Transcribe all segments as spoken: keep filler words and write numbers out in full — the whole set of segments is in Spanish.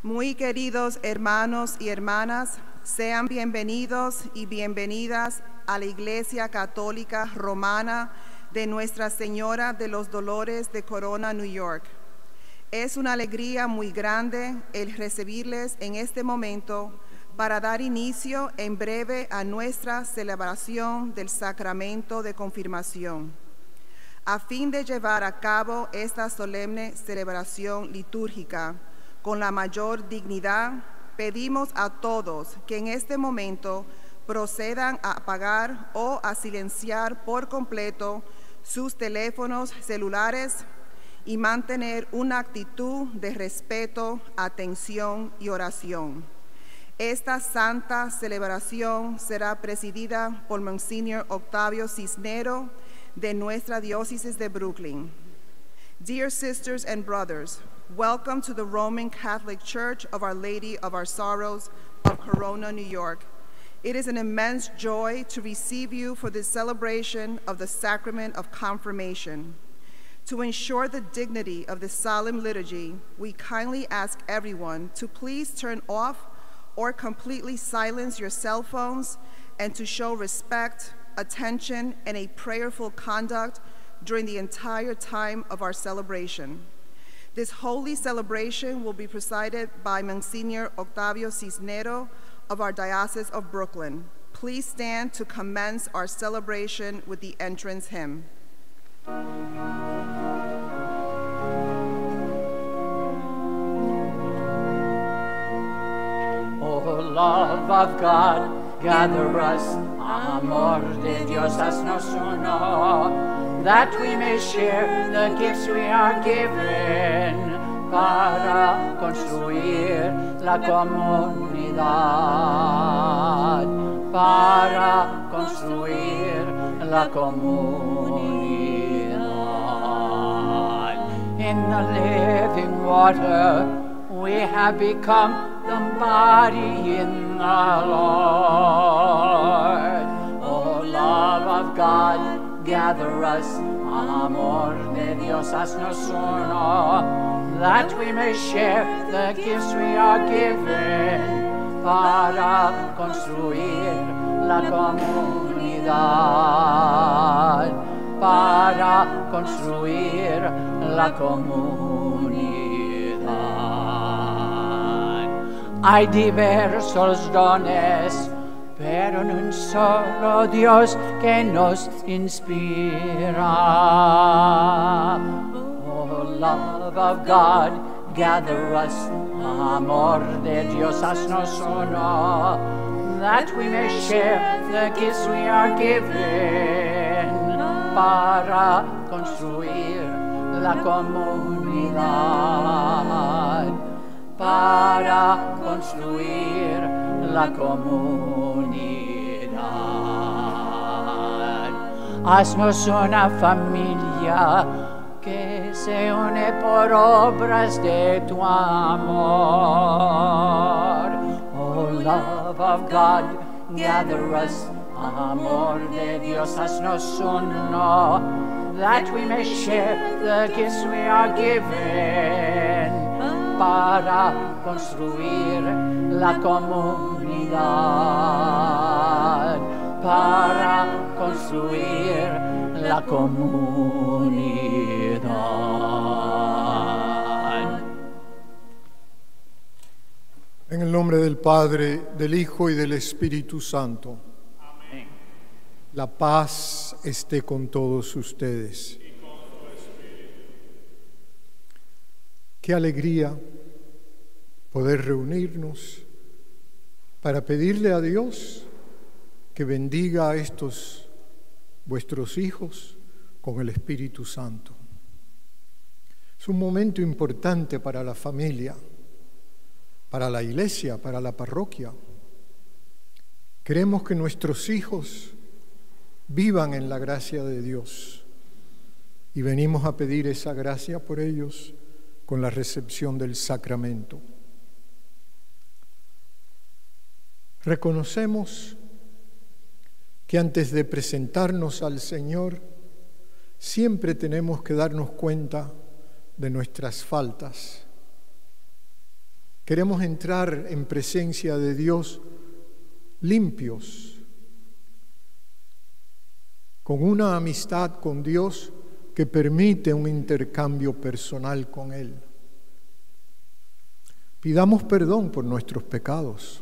Muy queridos hermanos y hermanas, sean bienvenidos y bienvenidas a la Iglesia Católica Romana de Nuestra Señora de los Dolores de Corona, New York. Es una alegría muy grande el recibirles en este momento para dar inicio en breve a nuestra celebración del Sacramento de Confirmación. A fin de llevar a cabo esta solemne celebración litúrgica con la mayor dignidad, pedimos a todos que en este momento procedan a apagar o a silenciar por completo sus teléfonos celulares y mantener una actitud de respeto, atención y oración. Esta santa celebración será presidida por Monseñor Octavio Cisnero de nuestra diócesis de Brooklyn. Dear sisters and brothers, welcome to the Roman Catholic Church of Our Lady of Our Sorrows of Corona, New York. It is an immense joy to receive you for this celebration of the sacrament of confirmation. To ensure the dignity of this solemn liturgy, we kindly ask everyone to please turn off or completely silence your cell phones and to show respect, attention, and a prayerful conduct during the entire time of our celebration. This holy celebration will be presided by Monsignor Octavio Cisnero of our Diocese of Brooklyn. Please stand to commence our celebration with the entrance hymn. Oh, love of God, gather us, amor de Dios, haznos uno, that we may share the gifts we are given para construir la comunidad, para construir la comunidad. In the living water we have become the body in the Lord. Oh, love of God, gather us, amor de Dios, haznos uno, that we may share the gifts we are given para construir la comunidad, para construir la comunidad. Hay diversos dones, pero en un solo Dios que nos inspira. Oh, love of God, gather us, amor de Dios, haznos uno, that we may share the gifts we are given para construir la comunidad, para construir la comunidad. Haznos una familia que se une por obras de tu amor. Oh, love of God, gather us, amor de Dios, haznos uno, that we may share the gifts we are given para construir la comunidad, para construir la comunidad. En el nombre del Padre, del Hijo y del Espíritu Santo. Amén. La paz esté con todos ustedes. Y con tu espíritu. Qué alegría poder reunirnos para pedirle a Dios que bendiga a estos vuestros hijos con el Espíritu Santo. Es un momento importante para la familia, para la iglesia, para la parroquia. Queremos que nuestros hijos vivan en la gracia de Dios y venimos a pedir esa gracia por ellos con la recepción del sacramento. Reconocemos que antes de presentarnos al Señor, siempre tenemos que darnos cuenta de nuestras faltas. Queremos entrar en presencia de Dios limpios, con una amistad con Dios que permite un intercambio personal con Él. Pidamos perdón por nuestros pecados.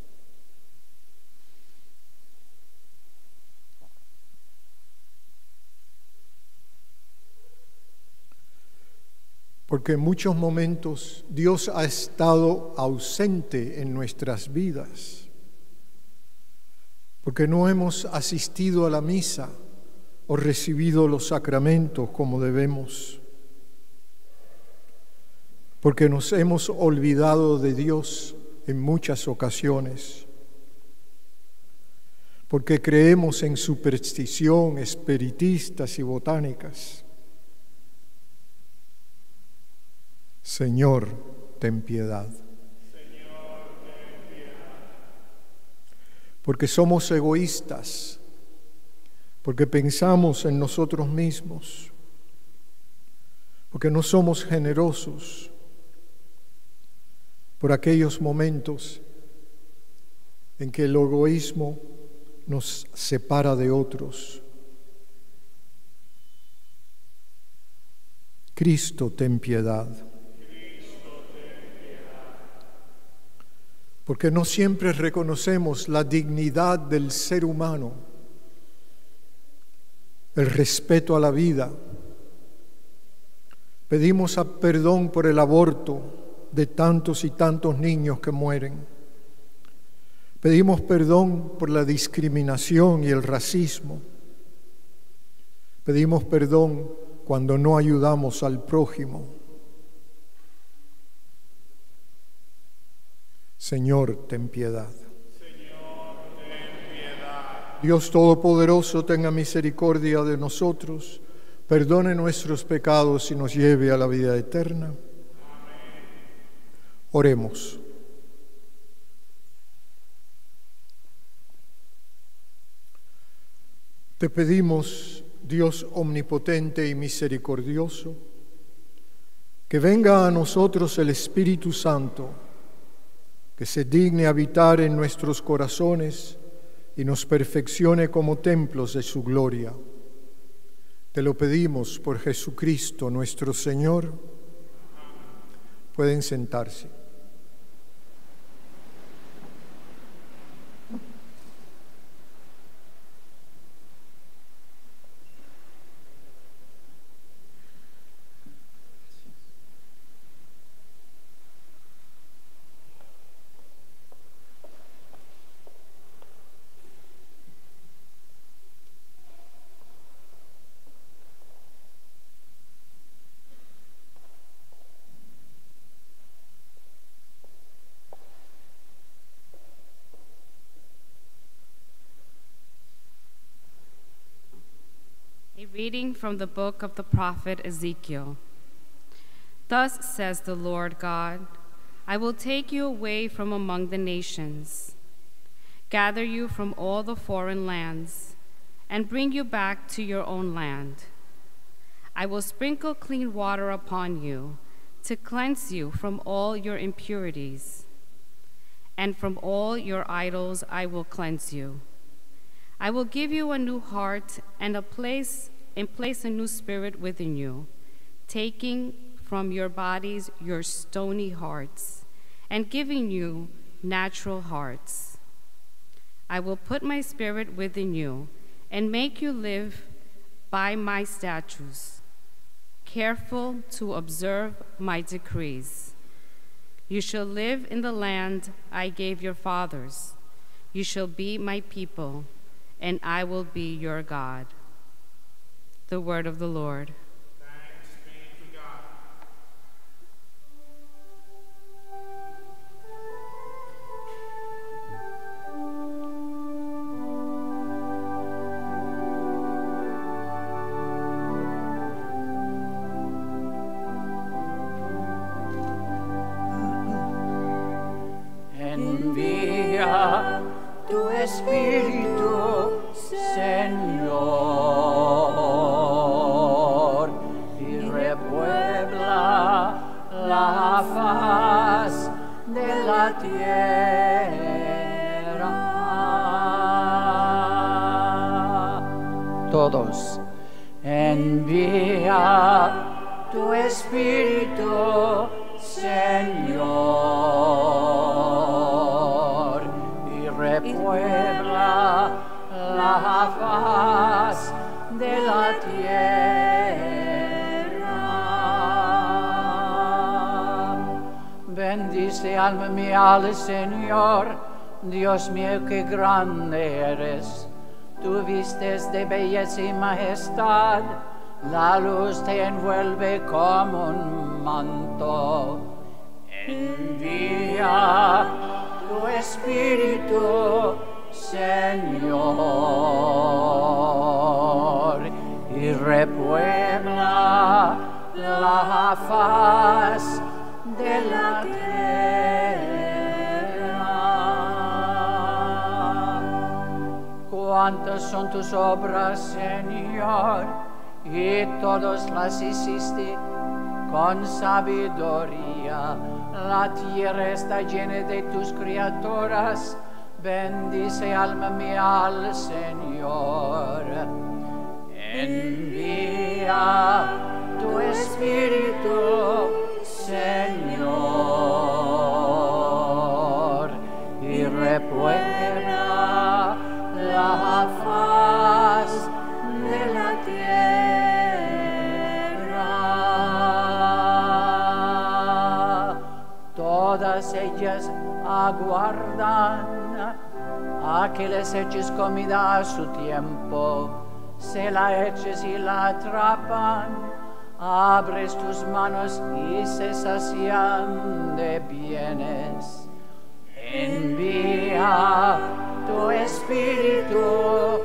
Porque en muchos momentos Dios ha estado ausente en nuestras vidas, porque no hemos asistido a la misa o recibido los sacramentos como debemos, porque nos hemos olvidado de Dios en muchas ocasiones, porque creemos en superstición, espiritistas y botánicas. Señor, ten piedad. Señor, ten piedad. Porque somos egoístas, porque pensamos en nosotros mismos, porque no somos generosos por aquellos momentos en que el egoísmo nos separa de otros. Cristo, ten piedad. Porque no siempre reconocemos la dignidad del ser humano, el respeto a la vida. Pedimos perdón por el aborto de tantos y tantos niños que mueren. Pedimos perdón por la discriminación y el racismo. Pedimos perdón cuando no ayudamos al prójimo. Señor, ten piedad. Señor, ten piedad. Dios Todopoderoso, tenga misericordia de nosotros, perdone nuestros pecados y nos lleve a la vida eterna. Amén. Oremos. Te pedimos, Dios omnipotente y misericordioso, que venga a nosotros el Espíritu Santo, que se digne habitar en nuestros corazones y nos perfeccione como templos de su gloria. Te lo pedimos por Jesucristo nuestro Señor. Pueden sentarse. A reading from the book of the prophet Ezekiel. Thus says the Lord God, I will take you away from among the nations, gather you from all the foreign lands, and bring you back to your own land. I will sprinkle clean water upon you to cleanse you from all your impurities, and from all your idols I will cleanse you. I will give you a new heart and a place and place a new spirit within you, taking from your bodies your stony hearts and giving you natural hearts. I will put my spirit within you and make you live by my statutes, careful to observe my decrees. You shall live in the land I gave your fathers. You shall be my people, and I will be your God. The word of the Lord. Thanks be to God. Envía tu Espíritu, Señor. la tierra. Todos, envía tu Espíritu, Señor, y repuebla la faz de la tierra. Bendice alma mía al Señor, Dios mío, qué grande eres. Tú vistes de belleza y majestad, la luz te envuelve como un manto. Envía tu Espíritu, Señor, y repuebla la faz de la tierra. Cuántas son tus obras, Señor, y todas las hiciste con sabiduría. La tierra está llena de tus criaturas. Bendice alma mía al Señor. Envía tu Espíritu, Señor, y repuebla la faz de la tierra. Todas ellas aguardan a que les eches comida a su tiempo. Se la eches y la atrapan, abres tus manos y se sacian de bienes. Envía tu Espíritu,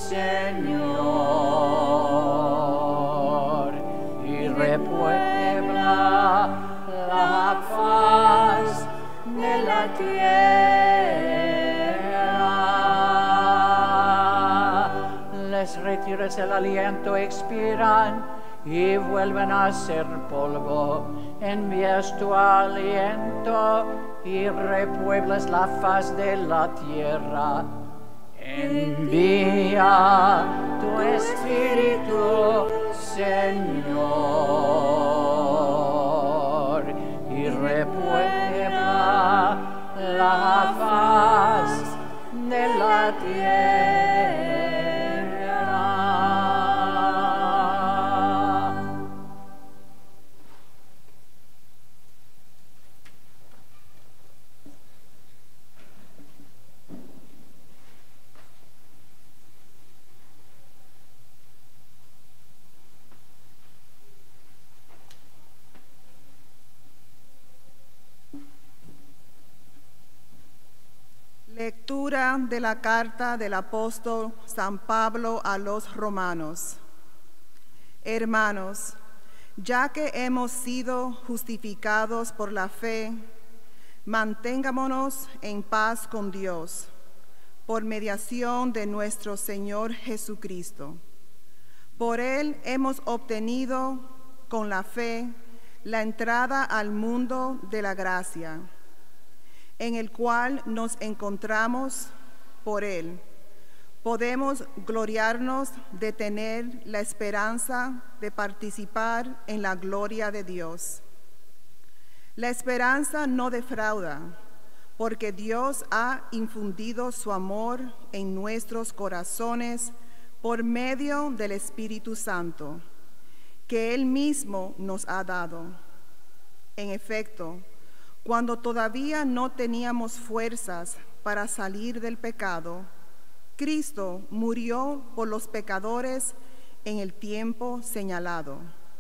Señor, y repuebla la faz de la tierra. Les retiras el aliento, expiran y vuelven a ser polvo. Envías tu aliento y repueblas la faz de la tierra. Envía tu Espíritu, Señor, y repuebla la faz de la tierra. Lectura de la carta del apóstol San Pablo a los romanos. Hermanos, ya que hemos sido justificados por la fe, mantengámonos en paz con Dios, por mediación de nuestro Señor Jesucristo. Por Él hemos obtenido, con la fe, la entrada al mundo de la gracia, en el cual nos encontramos. Por Él podemos gloriarnos de tener la esperanza de participar en la gloria de Dios. La esperanza no defrauda, porque Dios ha infundido su amor en nuestros corazones por medio del Espíritu Santo, que Él mismo nos ha dado. En efecto, cuando todavía no teníamos fuerzas para salir del pecado, Cristo murió por los pecadores en el tiempo señalado.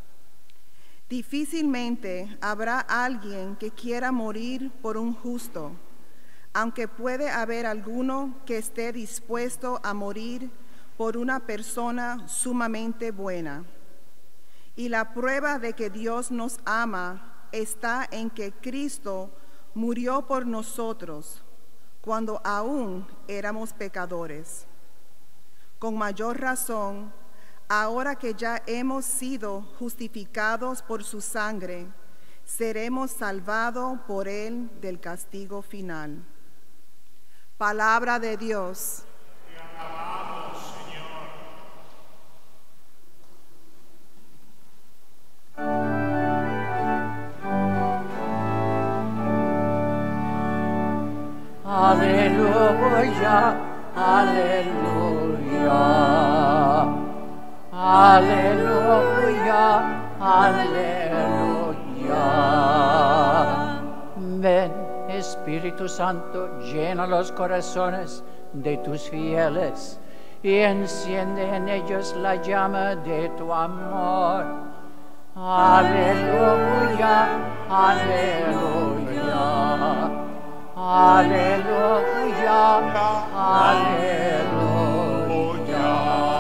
Difícilmente habrá alguien que quiera morir por un justo, aunque puede haber alguno que esté dispuesto a morir por una persona sumamente buena. Y la prueba de que Dios nos ama está en que Cristo murió por nosotros cuando aún éramos pecadores. Con mayor razón, ahora que ya hemos sido justificados por su sangre, seremos salvados por él del castigo final. Palabra de Dios. Te alabamos, Señor. Aleluya, aleluya, aleluya, aleluya. Ven, Espíritu Santo, llena los corazones de tus fieles y enciende en ellos la llama de tu amor. Aleluya, aleluya. Aleluya, aleluya.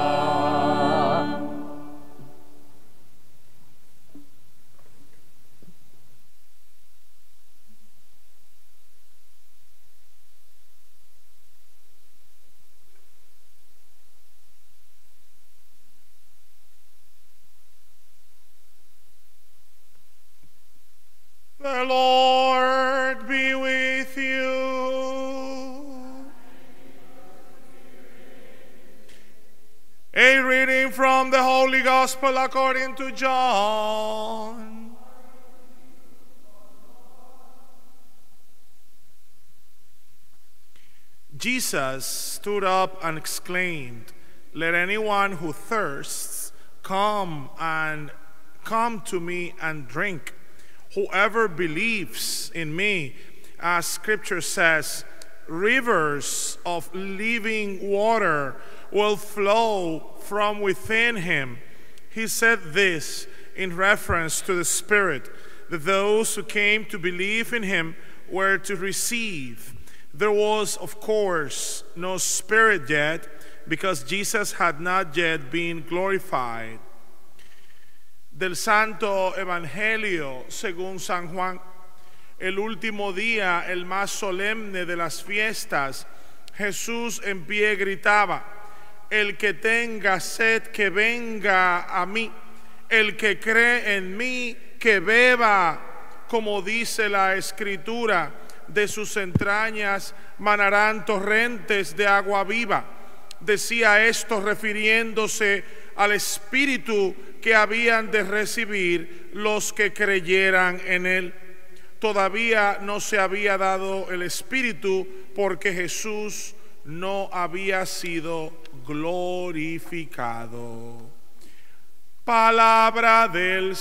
The Lord be with you. A reading from the Holy Gospel according to John. Jesus stood up and exclaimed, "Let anyone who thirsts come and come to me and drink. Whoever believes in me, as Scripture says, rivers of living water will flow from within him." He said this in reference to the Spirit, that those who came to believe in him were to receive. There was, of course, no Spirit yet, because Jesus had not yet been glorified. Del Santo Evangelio según San Juan. El último día, el más solemne de las fiestas, Jesús en pie gritaba: "El que tenga sed, que venga a mí. El que cree en mí, que beba. Como dice la Escritura, de sus entrañas manarán torrentes de agua viva." Decía esto refiriéndose al Espíritu que habían de recibir los que creyeran en él. Todavía no se había dado el Espíritu porque Jesús no había sido glorificado. Palabra del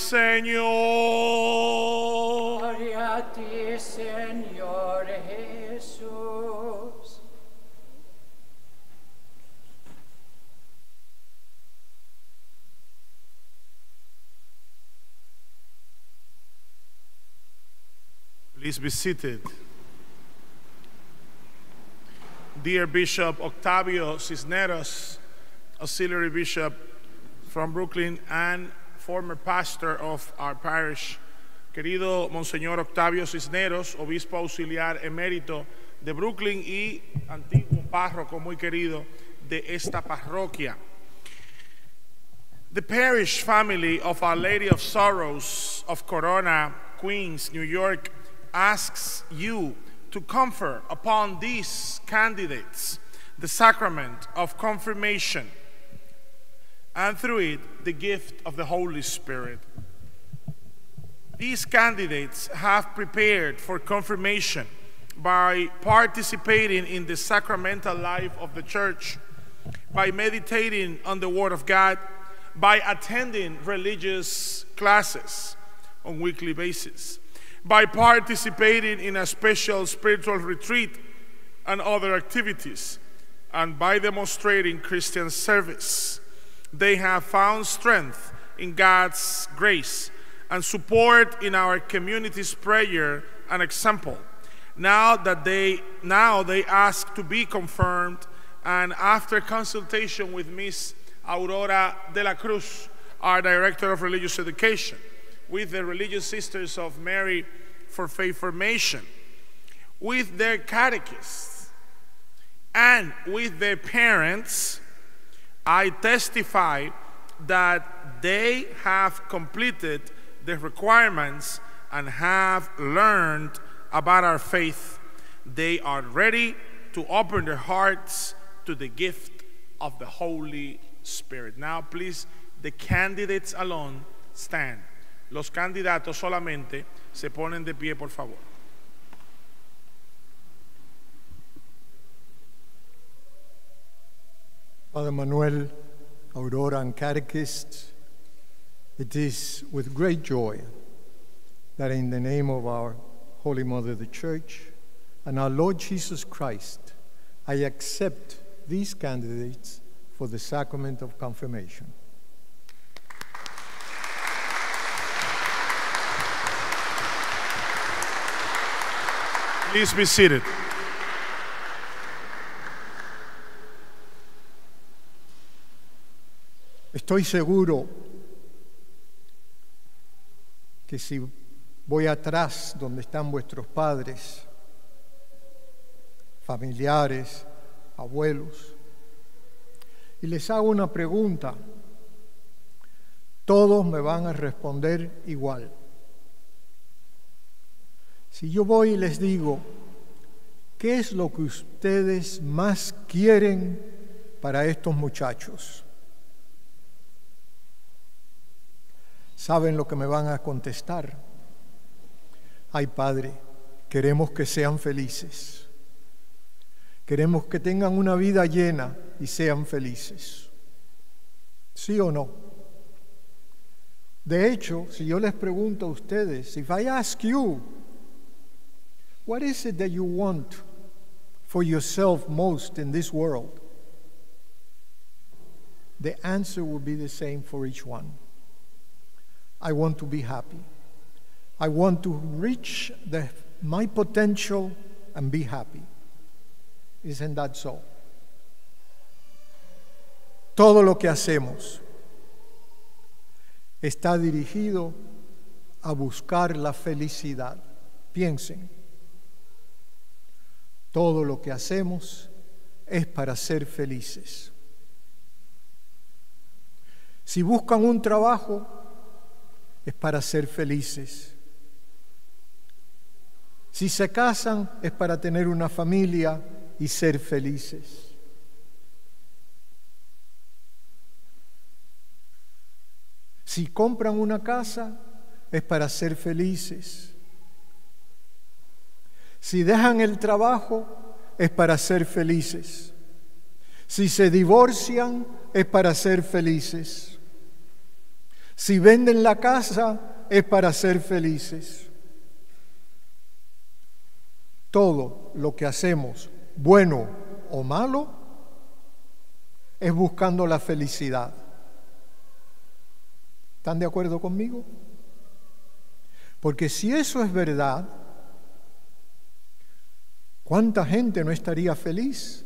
Señor. Gloria a ti, Señor Jesús. Please be seated. Dear Bishop Octavio Cisneros, Auxiliary Bishop from Brooklyn and former pastor of our parish, querido Monseñor Octavio Cisneros, obispo auxiliar emérito de Brooklyn y antiguo párroco muy querido de esta parroquia. The parish family of Our Lady of Sorrows of Corona, Queens, New York, asks you to confer upon these candidates the sacrament of confirmation, and through it, the gift of the Holy Spirit. These candidates have prepared for confirmation by participating in the sacramental life of the Church, by meditating on the Word of God, by attending religious classes on a weekly basis, by participating in a special spiritual retreat and other activities, and by demonstrating Christian service. They have found strength in God's grace and support in our community's prayer and example. Now that they now they ask to be confirmed, and after consultation with Miss Aurora de la Cruz, our Director of Religious Education, with the Religious Sisters of Mary for Faith Formation, with their catechists, and with their parents, I testify that they have completed the requirements and have learned about our faith, they are ready to open their hearts to the gift of the Holy Spirit. Now, please, the candidates alone stand. Los candidatos solamente se ponen de pie, por favor. Father Manuel, Aurora, and catechists, it is with great joy that in the name of our Holy Mother, the Church, and our Lord Jesus Christ, I accept these candidates for the sacrament of confirmation. Please be seated. Estoy seguro que si voy atrás donde están vuestros padres, familiares, abuelos, y les hago una pregunta, todos me van a responder igual. Si yo voy y les digo, ¿qué es lo que ustedes más quieren para estos muchachos? ¿Saben lo que me van a contestar? Ay, Padre, queremos que sean felices. Queremos que tengan una vida llena y sean felices. ¿Sí o no? De hecho, si yo les pregunto a ustedes, if I ask you, what is it that you want for yourself most in this world? The answer will be the same for each one. I want to be happy. I want to reach the, my potential and be happy. Isn't that so? Todo lo que hacemos está dirigido a buscar la felicidad. Piensen, todo lo que hacemos es para ser felices. Si buscan un trabajo, es para ser felices. Si se casan, es para tener una familia y ser felices. Si compran una casa, es para ser felices. Si dejan el trabajo, es para ser felices. Si se divorcian, es para ser felices. Si venden la casa, es para ser felices. Todo lo que hacemos, bueno o malo, es buscando la felicidad. ¿Están de acuerdo conmigo? Porque si eso es verdad, ¿cuánta gente no estaría feliz?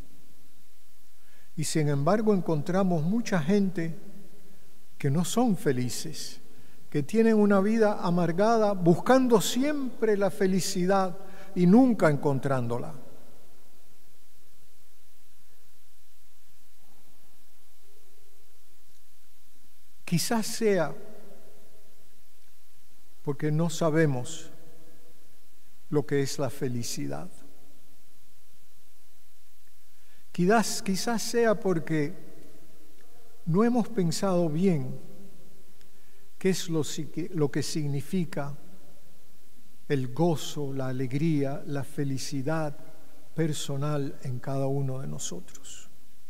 Y sin embargo encontramos mucha gente que no son felices, que tienen una vida amargada, buscando siempre la felicidad y nunca encontrándola. Quizás sea porque no sabemos lo que es la felicidad. Quizás, quizás sea porque no hemos pensado bien qué es lo, lo que significa el gozo, la alegría, la felicidad personal en cada uno de nosotros.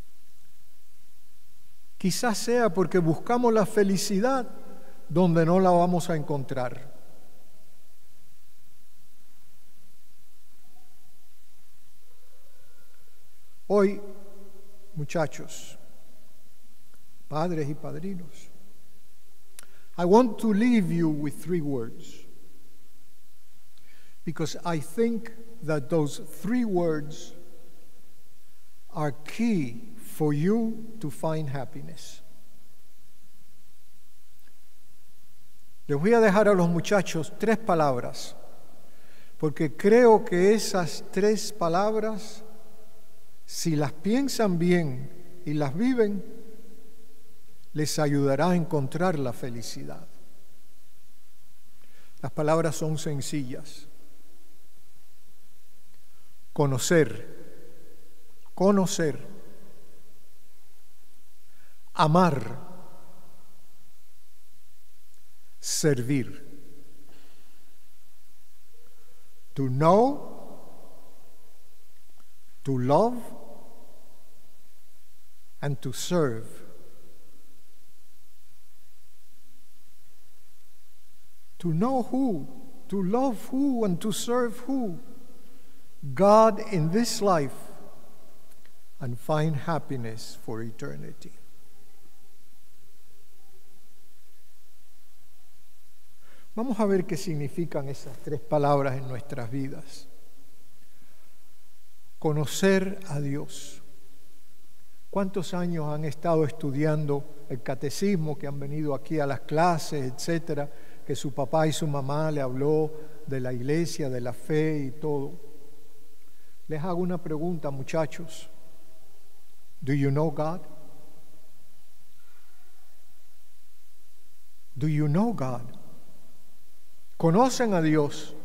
Quizás sea porque buscamos la felicidad donde no la vamos a encontrar. Hoy, muchachos, padres y padrinos, I want to leave you with three words, because I think that those three words are key for you to find happiness. Les voy a dejar a los muchachos tres palabras, porque creo que esas tres palabras, si las piensan bien y las viven, les ayudará a encontrar la felicidad. Las palabras son sencillas. Conocer, conocer, amar, servir. To know, to love, and to serve. To know who, to love who, and to serve who? God in this life, and find happiness for eternity. Vamos a ver qué significan esas tres palabras en nuestras vidas. Conocer a Dios. ¿Cuántos años han estado estudiando el catecismo, que han venido aquí a las clases, etcétera, que su papá y su mamá le habló de la iglesia, de la fe y todo? Les hago una pregunta, muchachos. Do you know God? Do you know God? ¿Conocen a Dios?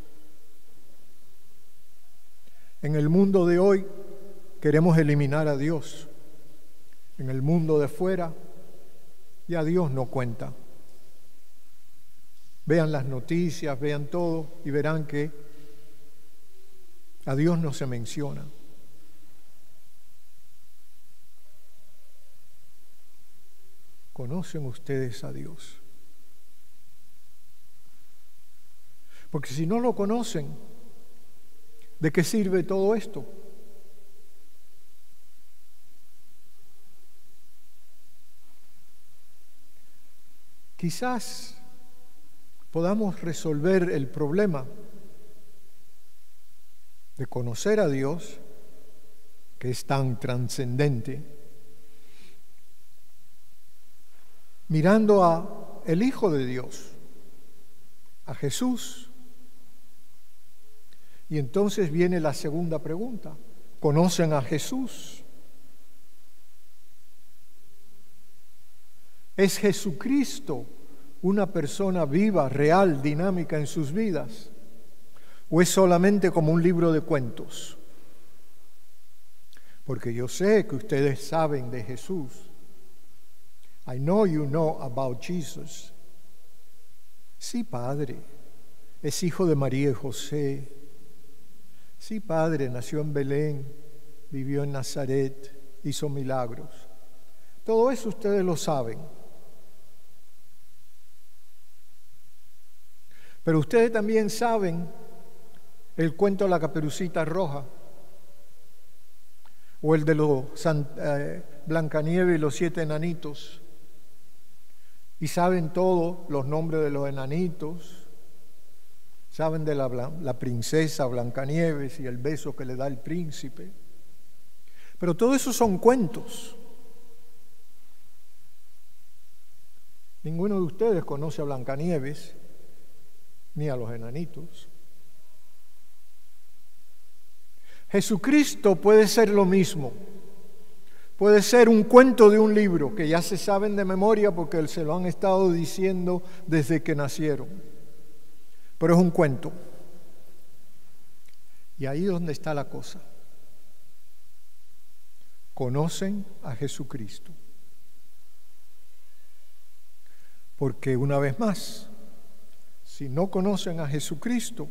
En el mundo de hoy queremos eliminar a Dios. En el mundo de fuera ya Dios no cuenta. Vean las noticias, vean todo y verán que a Dios no se menciona. ¿Conocen ustedes a Dios? Porque si no lo conocen, ¿de qué sirve todo esto? Quizás podamos resolver el problema de conocer a Dios, que es tan trascendente, mirando a el Hijo de Dios, a Jesús. Y entonces viene la segunda pregunta. ¿Conocen a Jesús? ¿Es Jesucristo una persona viva, real, dinámica en sus vidas? ¿O es solamente como un libro de cuentos? Porque yo sé que ustedes saben de Jesús. I know you know about Jesus. Sí, Padre, es hijo de María y José. Sí, Padre, nació en Belén, vivió en Nazaret, hizo milagros. Todo eso ustedes lo saben. Pero ustedes también saben el cuento de la Caperucita Roja, o el de los eh, Blancanieves y los siete enanitos, y saben todos los nombres de los enanitos. Saben de la, la princesa Blancanieves y el beso que le da el príncipe. Pero todo eso son cuentos. Ninguno de ustedes conoce a Blancanieves ni a los enanitos. Jesucristo puede ser lo mismo. Puede ser un cuento de un libro que ya se saben de memoria porque se lo han estado diciendo desde que nacieron. Pero es un cuento. Y ahí es donde está la cosa. Conocen a Jesucristo. Porque una vez más, si no conocen a Jesucristo,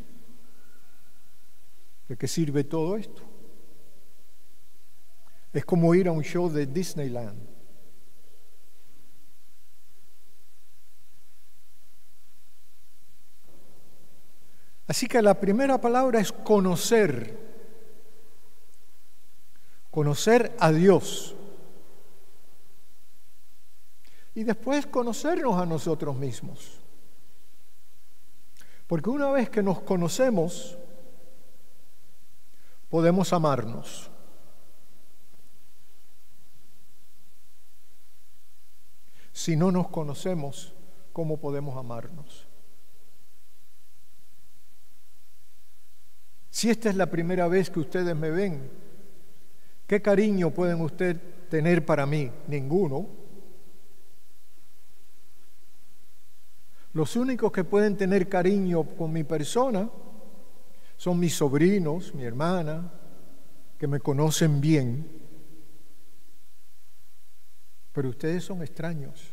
¿de qué sirve todo esto? Es como ir a un show de Disneyland. Así que la primera palabra es conocer. Conocer a Dios. Y después conocernos a nosotros mismos. Porque una vez que nos conocemos, podemos amarnos. Si no nos conocemos, ¿cómo podemos amarnos? Si esta es la primera vez que ustedes me ven, ¿qué cariño pueden ustedes tener para mí? Ninguno. Los únicos que pueden tener cariño con mi persona son mis sobrinos, mi hermana, que me conocen bien. Pero ustedes son extraños.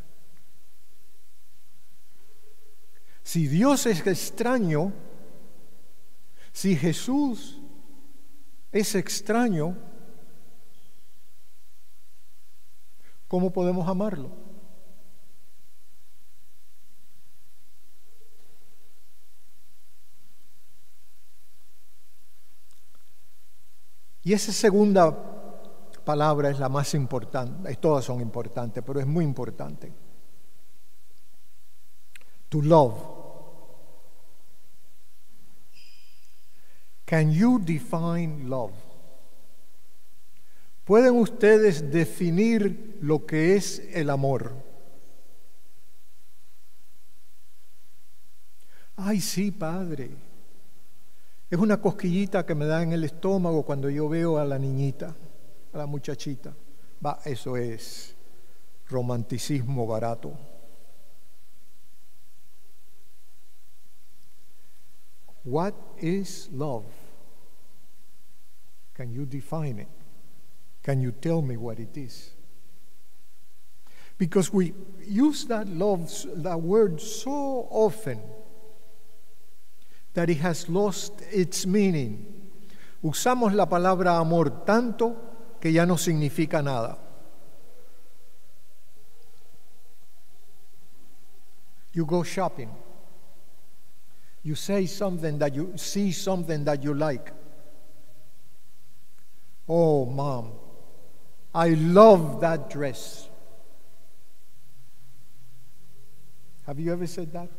Si Dios es extraño, si Jesús es extraño, ¿cómo podemos amarlo? Y esa segunda palabra es la más importante, todas son importantes, pero es muy importante. To love. Can you define love? ¿Pueden ustedes definir lo que es el amor? Ay, sí, padre. Es una cosquillita que me da en el estómago cuando yo veo a la niñita, a la muchachita. Va, eso es romanticismo barato. What is love? Can you define it? Can you tell me what it is? Because we use that love, that word so often that it has lost its meaning. Usamos la palabra amor tanto que ya no significa nada. You go shopping. You say something that you see something that you like. Oh, Mom, I love that dress. Have you ever said that?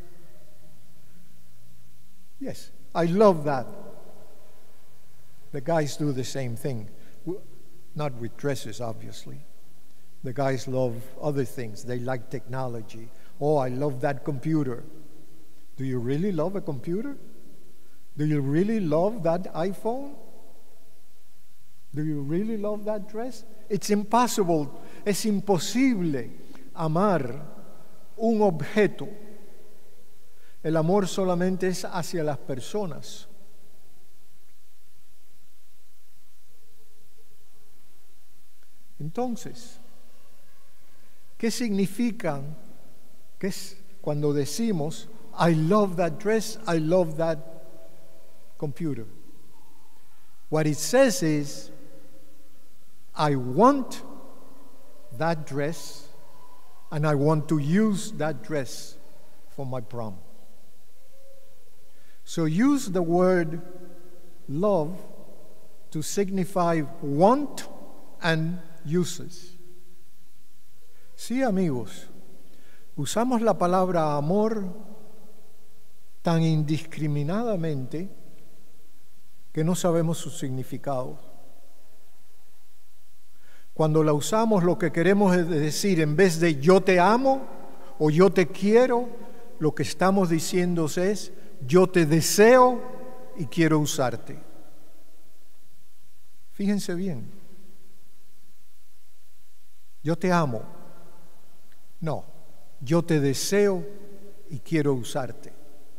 Yes, I love that. The guys do the same thing. Not with dresses, obviously. The guys love other things. They like technology. Oh, I love that computer. Do you really love a computer? Do you really love that iPhone? Do you really love that dress? It's impossible. Es imposible amar un objeto. El amor solamente es hacia las personas. Entonces, ¿qué significa? ¿Qué es cuando decimos I love that dress, I love that computer? What it says is I want that dress and I want to use that dress for my prom. So use the word love to signify want and uses. Sí, amigos, usamos la palabra amor tan indiscriminadamente que no sabemos su significado. Cuando la usamos, lo que queremos es decir, en vez de yo te amo o yo te quiero, lo que estamos diciendo es yo te deseo y quiero usarte. Fíjense bien. Yo te amo. No, yo te deseo y quiero usarte.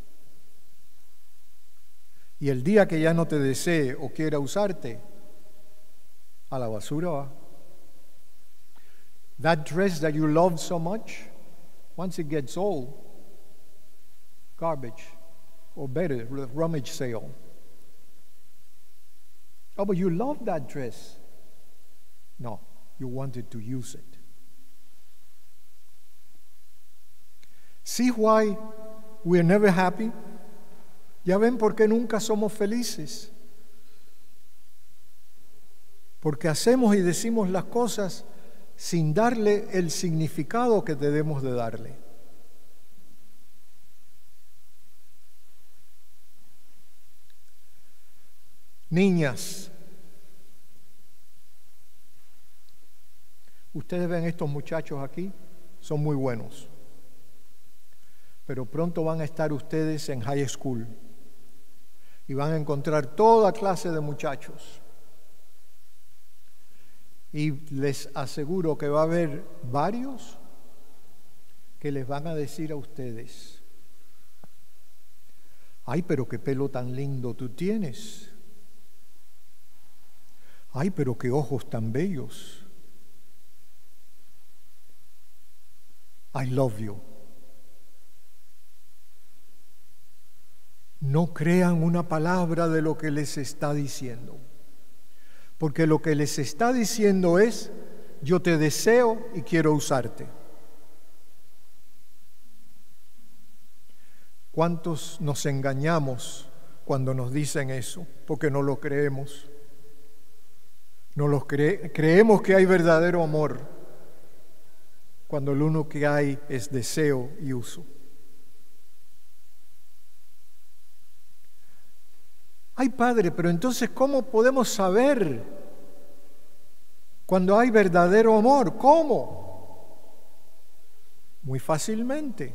Y el día que ya no te desee o quiera usarte, a la basura va. That dress that you love so much, once it gets old, garbage, or better, rummage sale. Oh, but you love that dress. No, you wanted to use it. See why we're never happy? ¿Ya ven por qué nunca somos felices? Porque hacemos y decimos las cosas sin darle el significado que debemos de darle. Niñas, ustedes ven estos muchachos aquí, son muy buenos, pero pronto van a estar ustedes en high school y van a encontrar toda clase de muchachos. Y les aseguro que va a haber varios que les van a decir a ustedes, Ay, pero qué pelo tan lindo tú tienes. Ay, pero qué ojos tan bellos. I love you. No crean una palabra de lo que les está diciendo, porque lo que les está diciendo es: yo te deseo y quiero usarte. ¿Cuántos nos engañamos cuando nos dicen eso? Porque no lo creemos. No lo cre- creemos que hay verdadero amor, cuando lo único que hay es deseo y uso. Ay, Padre, pero entonces, ¿cómo podemos saber cuando hay verdadero amor? ¿Cómo? Muy fácilmente.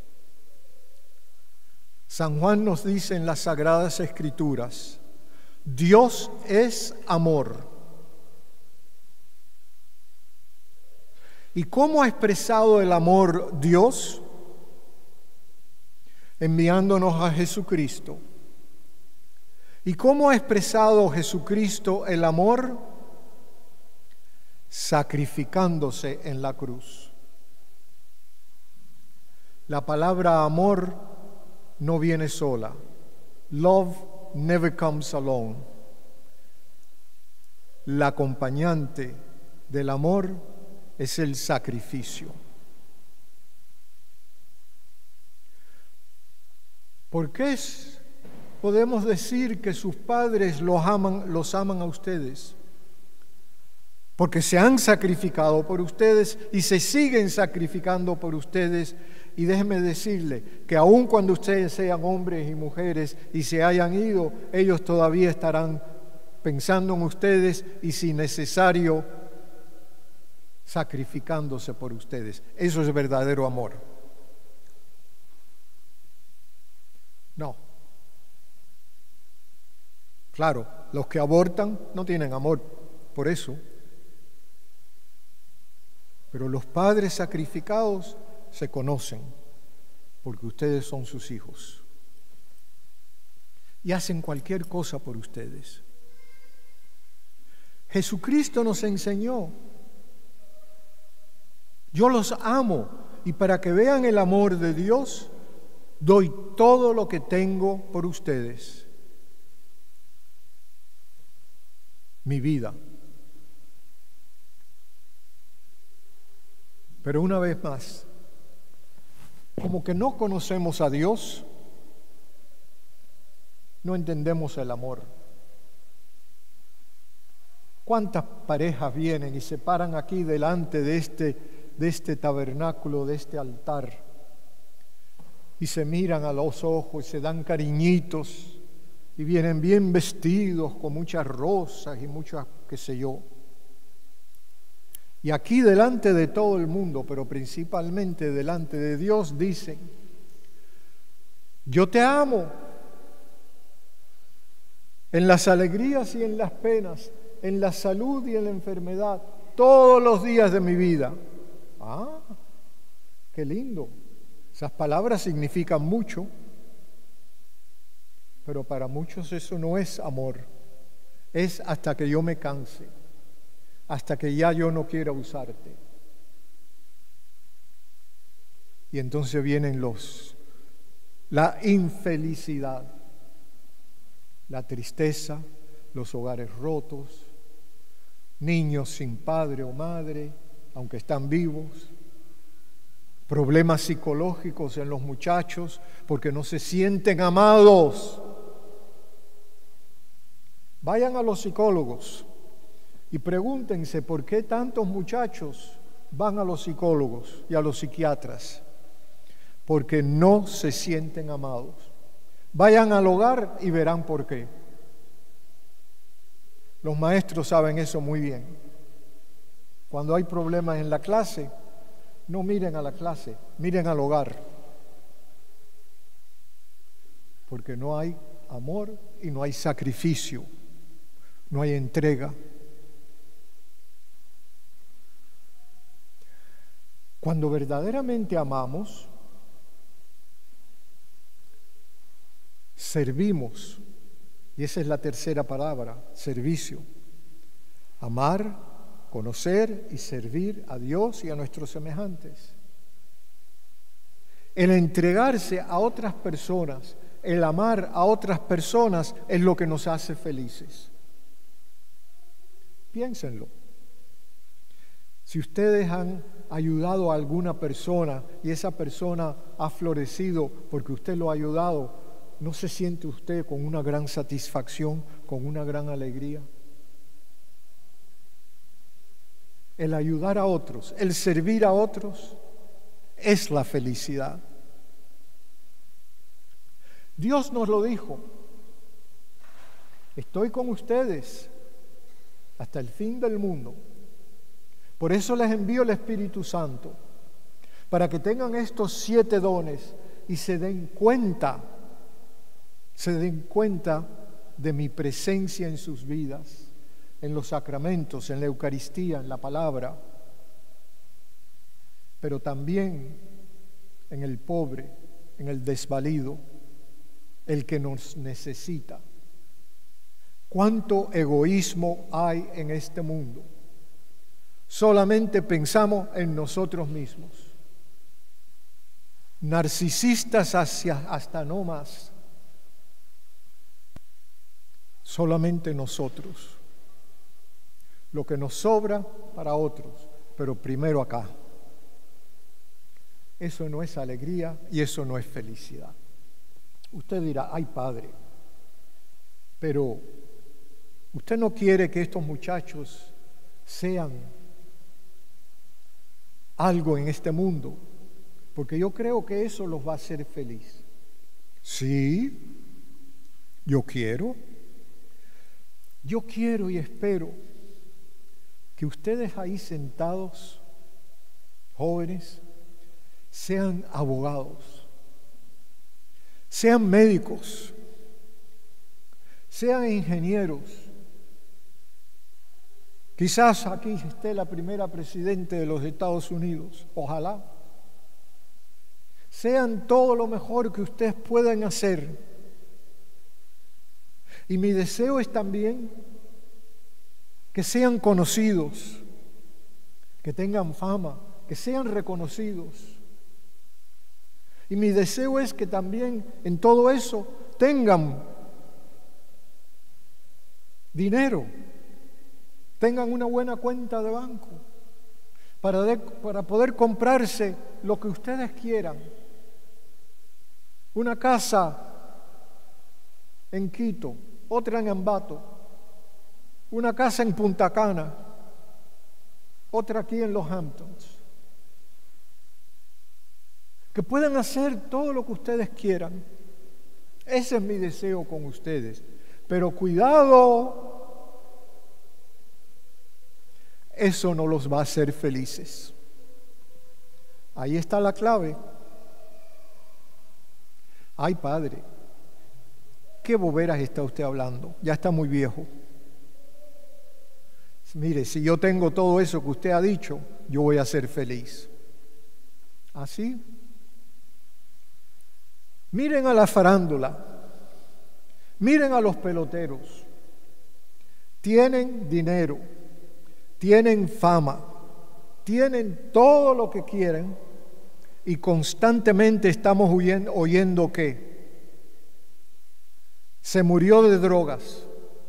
San Juan nos dice en las Sagradas Escrituras: Dios es amor. ¿Y cómo ha expresado el amor Dios? Enviándonos a Jesucristo. ¿Y cómo ha expresado Jesucristo el amor? Sacrificándose en la cruz. La palabra amor no viene sola. Love never comes alone. La acompañante del amor es el sacrificio. ¿Por qué es, podemos decir que sus padres los aman, los aman a ustedes? Porque se han sacrificado por ustedes y se siguen sacrificando por ustedes. Y déjenme decirle que aun cuando ustedes sean hombres y mujeres y se hayan ido, ellos todavía estarán pensando en ustedes y, si necesario, sacrificándose por ustedes. Eso es verdadero amor. No. Claro, los que abortan no tienen amor por eso. Pero los padres sacrificados se conocen, porque ustedes son sus hijos. Y hacen cualquier cosa por ustedes. Jesucristo nos enseñó: yo los amo, y para que vean el amor de Dios, doy todo lo que tengo por ustedes. Mi vida. Pero una vez más, como que no conocemos a Dios, no entendemos el amor. ¿Cuántas parejas vienen y se paran aquí delante de este, de este tabernáculo, de este altar, y se miran a los ojos y se dan cariñitos y vienen bien vestidos con muchas rosas y muchas, qué sé yo? Y aquí delante de todo el mundo, pero principalmente delante de Dios, dicen: yo te amo en las alegrías y en las penas, en la salud y en la enfermedad, todos los días de mi vida. Ah, qué lindo. Esas palabras significan mucho, pero para muchos eso no es amor. Es hasta que yo me canse, hasta que ya yo no quiera usarte. Y entonces vienen los, la infelicidad, la tristeza, los hogares rotos, niños sin padre o madre, aunque están vivos, problemas psicológicos en los muchachos porque no se sienten amados. Vayan a los psicólogos y pregúntense por qué tantos muchachos van a los psicólogos y a los psiquiatras. Porque no se sienten amados. Vayan al hogar y verán por qué. Los maestros saben eso muy bien. Cuando hay problemas en la clase, no miren a la clase, miren al hogar. Porque no hay amor y no hay sacrificio, no hay entrega. Cuando verdaderamente amamos, servimos, y esa es la tercera palabra, servicio. Amar, conocer y servir a Dios y a nuestros semejantes. El entregarse a otras personas, el amar a otras personas es lo que nos hace felices. Piénsenlo. Si ustedes han ayudado a alguna persona y esa persona ha florecido porque usted lo ha ayudado, ¿no se siente usted con una gran satisfacción, con una gran alegría? El ayudar a otros, el servir a otros, es la felicidad. Dios nos lo dijo. Estoy con ustedes hasta el fin del mundo. Por eso les envío el Espíritu Santo, para que tengan estos siete dones y se den cuenta, se den cuenta de mi presencia en sus vidas, en los sacramentos, en la Eucaristía, en la palabra, pero también en el pobre, en el desvalido, el que nos necesita. ¿Cuánto egoísmo hay en este mundo? Solamente pensamos en nosotros mismos. Narcisistas hacia, hasta no más. Solamente nosotros. Lo que nos sobra para otros, pero primero acá. Eso no es alegría y eso no es felicidad. Usted dirá, ay padre, pero usted no quiere que estos muchachos sean algo en este mundo, porque yo creo que eso los va a hacer feliz. Sí, yo quiero. Yo quiero y espero que ustedes ahí sentados, jóvenes, sean abogados, sean médicos, sean ingenieros. Quizás aquí esté la primera presidenta de los Estados Unidos, ojalá. Sean todo lo mejor que ustedes puedan hacer. Y mi deseo es también que sean conocidos, que tengan fama, que sean reconocidos. Y mi deseo es que también en todo eso tengan dinero, tengan una buena cuenta de banco para, de, para poder comprarse lo que ustedes quieran. Una casa en Quito, otra en Ambato, una casa en Punta Cana, otra aquí en los Hamptons. Que puedan hacer todo lo que ustedes quieran. Ese es mi deseo con ustedes. Pero cuidado, eso no los va a hacer felices. Ahí está la clave. Ay, padre, ¿qué boberas está usted hablando? Ya está muy viejo. Mire, si yo tengo todo eso que usted ha dicho, yo voy a ser feliz. ¿Así? Miren a la farándula, miren a los peloteros. Tienen dinero, tienen fama, tienen todo lo que quieren y constantemente estamos oyendo, oyendo que se murió de drogas.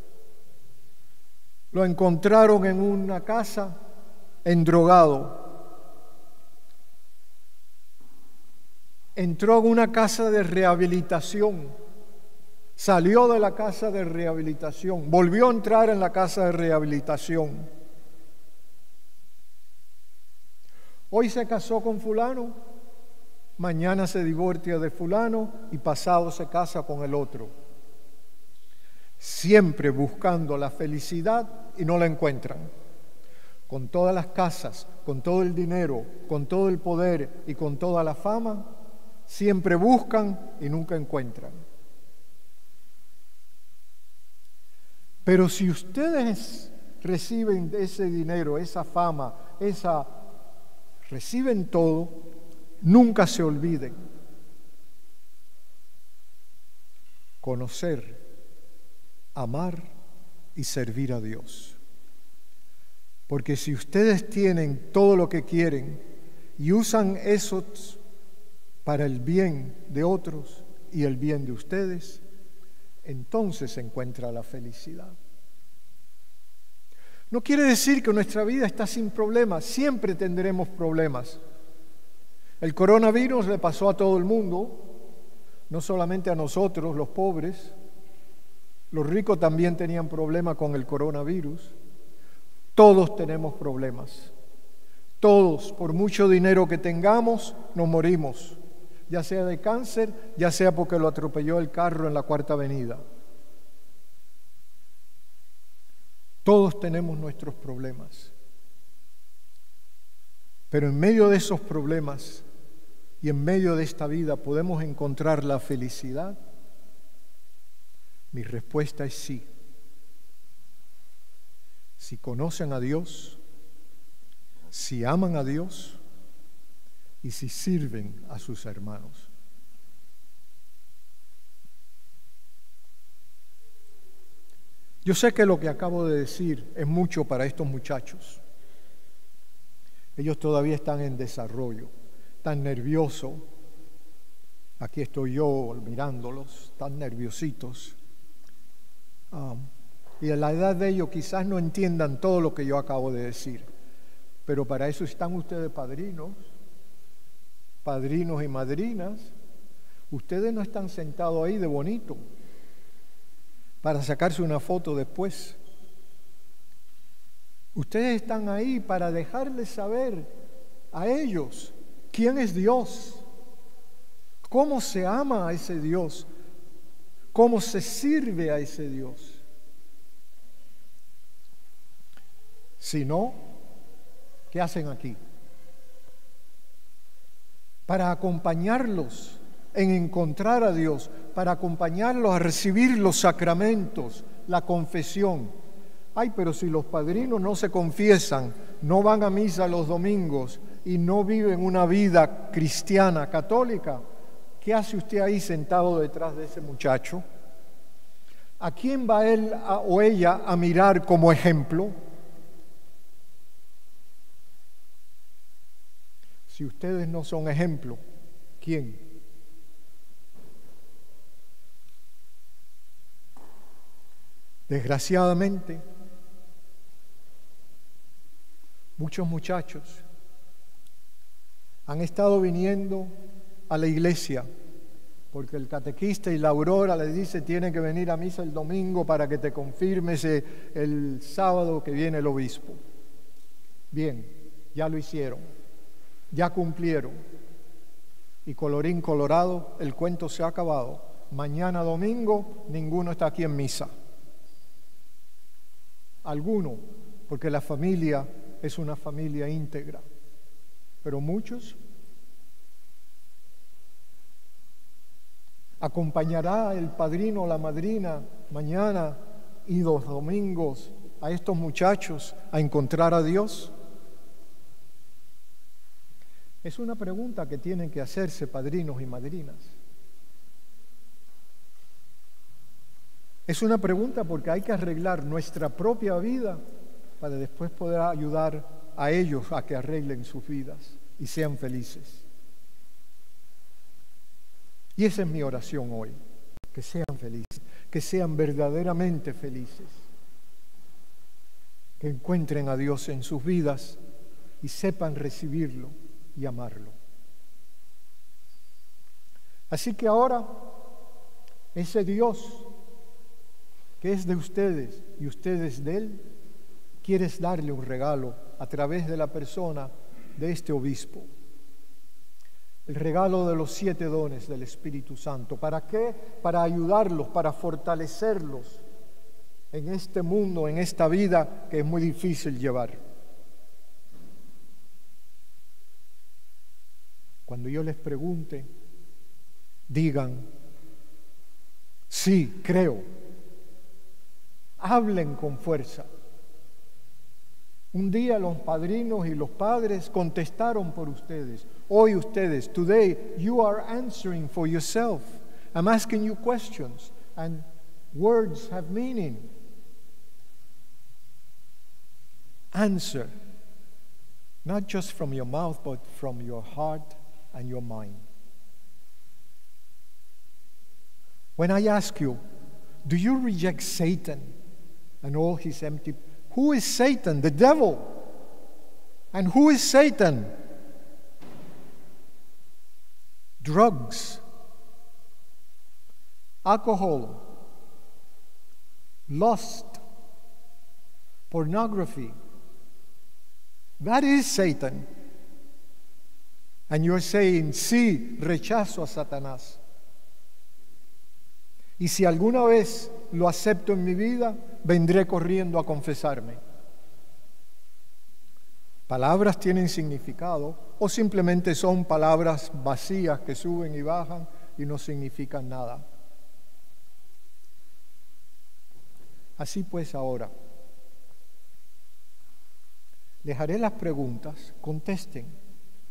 Lo encontraron en una casa endrogado. Entró en una casa de rehabilitación, salió de la casa de rehabilitación, volvió a entrar en la casa de rehabilitación. Hoy se casó con fulano, mañana se divorcia de fulano y pasado se casa con el otro. Siempre buscando la felicidad y no la encuentran. Con todas las casas, con todo el dinero, con todo el poder y con toda la fama, siempre buscan y nunca encuentran. Pero si ustedes reciben ese dinero, esa fama, esa, reciben todo, nunca se olviden conocer, amar y servir a Dios. Porque si ustedes tienen todo lo que quieren y usan eso para el bien de otros y el bien de ustedes, entonces se encuentra la felicidad. No quiere decir que nuestra vida está sin problemas, siempre tendremos problemas. El coronavirus le pasó a todo el mundo, no solamente a nosotros, los pobres. Los ricos también tenían problemas con el coronavirus. Todos tenemos problemas. Todos, por mucho dinero que tengamos, nos morimos, ya sea de cáncer, ya sea porque lo atropelló el carro en la Cuarta Avenida. Todos tenemos nuestros problemas. Pero en medio de esos problemas y en medio de esta vida, ¿podemos encontrar la felicidad? Mi respuesta es sí. Si conocen a Dios, si aman a Dios y si sirven a sus hermanos. Yo sé que lo que acabo de decir es mucho para estos muchachos. Ellos todavía están en desarrollo, tan nerviosos. Aquí estoy yo mirándolos, tan nerviositos. Um, y a la edad de ellos quizás no entiendan todo lo que yo acabo de decir, pero para eso están ustedes padrinos, padrinos y madrinas. Ustedes no están sentados ahí de bonito para sacarse una foto después. Ustedes están ahí para dejarles saber a ellos quién es Dios, cómo se ama a ese Dios, cómo se sirve a ese Dios. Si no, ¿qué hacen aquí? Para acompañarlos en encontrar a Dios, para acompañarlos a recibir los sacramentos, la confesión. Ay, pero si los padrinos no se confiesan, no van a misa los domingos y no viven una vida cristiana, católica, ¿qué hace usted ahí sentado detrás de ese muchacho? ¿A quién va él a, o ella a mirar como ejemplo? Si ustedes no son ejemplo, ¿quién? Desgraciadamente, muchos muchachos han estado viniendo a la iglesia porque el catequista y la aurora les dice: tienen que venir a misa el domingo para que te confirmes el sábado que viene el obispo. Bien, ya lo hicieron, ya cumplieron. Y colorín colorado, el cuento se ha acabado. Mañana domingo ninguno está aquí en misa. Alguno, porque la familia es una familia íntegra, pero muchos. ¿Acompañará el padrino o la madrina mañana y los domingos a estos muchachos a encontrar a Dios? Es una pregunta que tienen que hacerse padrinos y madrinas. Es una pregunta porque hay que arreglar nuestra propia vida para después poder ayudar a ellos a que arreglen sus vidas y sean felices. Y esa es mi oración hoy, que sean felices, que sean verdaderamente felices, que encuentren a Dios en sus vidas y sepan recibirlo y amarlo. Así que ahora, ese Dios que es de ustedes y ustedes de Él, quieres darle un regalo a través de la persona de este obispo. El regalo de los siete dones del Espíritu Santo. ¿Para qué? Para ayudarlos, para fortalecerlos en este mundo, en esta vida que es muy difícil llevar. Cuando yo les pregunte, digan: sí, creo. Hablen con fuerza. Un día los padrinos y los padres contestaron por ustedes. Hoy ustedes, today, you are answering for yourself. I'm asking you questions. and words have meaning. Answer, not just from your mouth, but from your heart and your mind. When I ask you, do you reject Satan and all his empty... Who is Satan? The devil. And who is Satan? Drugs, alcohol, lust, pornography. That is Satan. And you're saying, sí, rechazo a Satanás. Y si alguna vez lo acepto en mi vida, vendré corriendo a confesarme. Palabras tienen significado o simplemente son palabras vacías que suben y bajan y no significan nada. Así pues ahora, les haré las preguntas, contesten.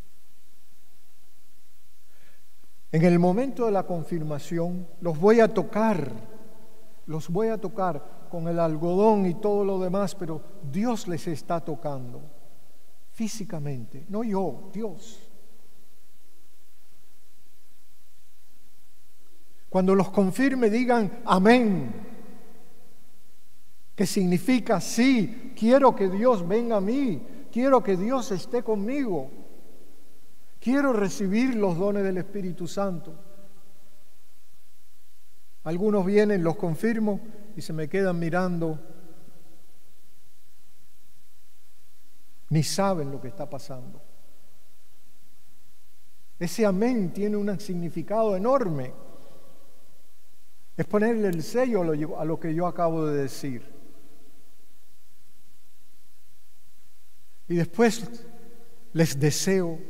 En el momento de la confirmación, los voy a tocar, los voy a tocar con el algodón y todo lo demás, pero Dios les está tocando físicamente, no yo, Dios. Cuando los confirme, digan amén, que significa sí, quiero que Dios venga a mí, quiero que Dios esté conmigo. Quiero recibir los dones del Espíritu Santo. Algunos vienen, los confirmo y se me quedan mirando. Ni saben lo que está pasando. Ese amén tiene un significado enorme. Es ponerle el sello a lo que yo acabo de decir. Y después les deseo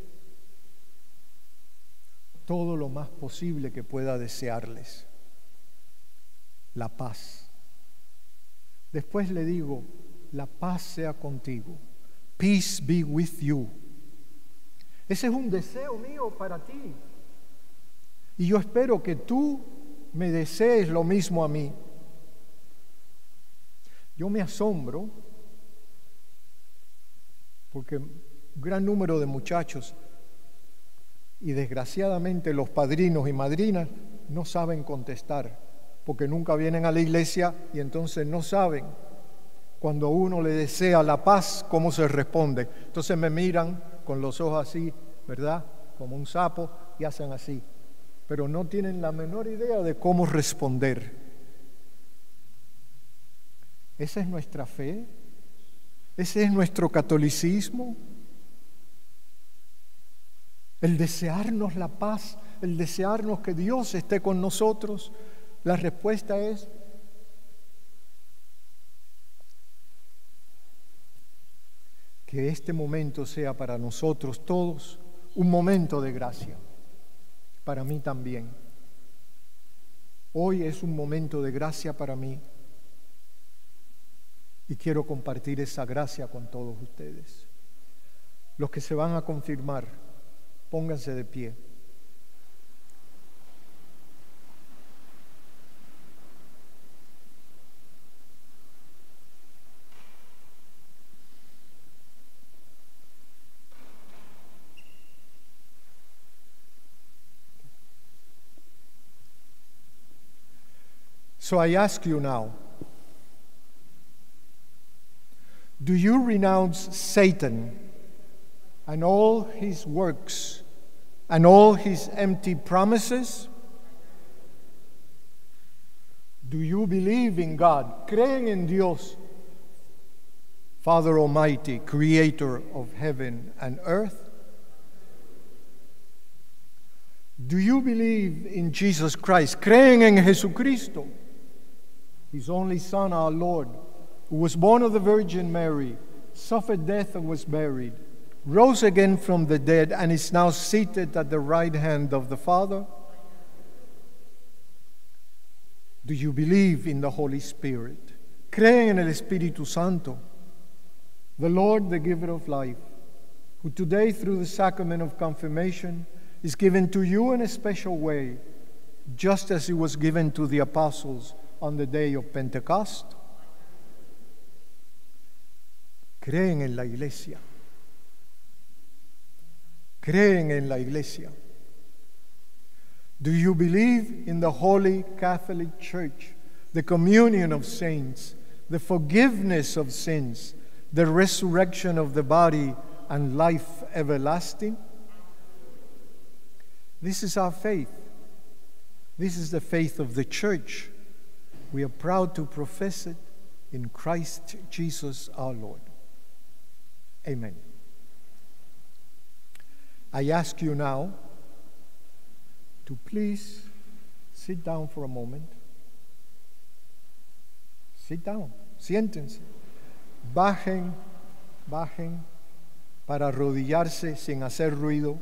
todo lo más posible que pueda desearles. La paz. Después le digo, la paz sea contigo. Peace be with you. Ese es un deseo mío para ti. Y yo espero que tú me desees lo mismo a mí. Yo me asombro porque un gran número de muchachos y desgraciadamente los padrinos y madrinas no saben contestar, porque nunca vienen a la iglesia y entonces no saben cuando uno le desea la paz, cómo se responde. Entonces me miran con los ojos así, ¿verdad? Como un sapo, y hacen así. Pero no tienen la menor idea de cómo responder. ¿Esa es nuestra fe? ¿Ese es nuestro catolicismo? El desearnos la paz, el desearnos que Dios esté con nosotros. La respuesta es que este momento sea para nosotros todos un momento de gracia. Para mí también. Hoy es un momento de gracia para mí y quiero compartir esa gracia con todos ustedes. Los que se van a confirmar, pónganse de pie. So I ask you now, do you renounce Satan and all his works and all his empty promises? Do you believe in God? ¿Creen en Dios, Father Almighty, Creator of heaven and earth? Do you believe in Jesus Christ? ¿Creen en Jesucristo, His only Son, our Lord, who was born of the Virgin Mary, suffered death and was buried, rose again from the dead, and is now seated at the right hand of the Father? Do you believe in the Holy Spirit? ¿Creen en el Espíritu Santo, the Lord, the giver of life, who today through the sacrament of confirmation is given to you in a special way just as it was given to the apostles on the day of Pentecost? Creen en la iglesia. Creen en la iglesia. Do you believe in the Holy Catholic Church, the communion of saints, the forgiveness of sins, the resurrection of the body, and life everlasting? This is our faith. This is the faith of the Church. We are proud to profess it in Christ Jesus our Lord. Amen. I ask you now to please sit down for a moment. Sit down, siéntense. Bajen, bajen para arrodillarse sin hacer ruido.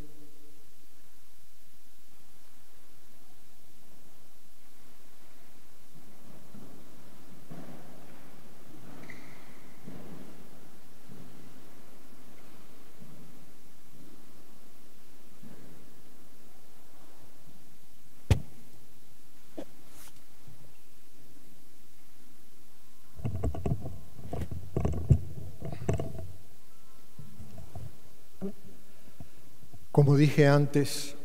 Como dije antes,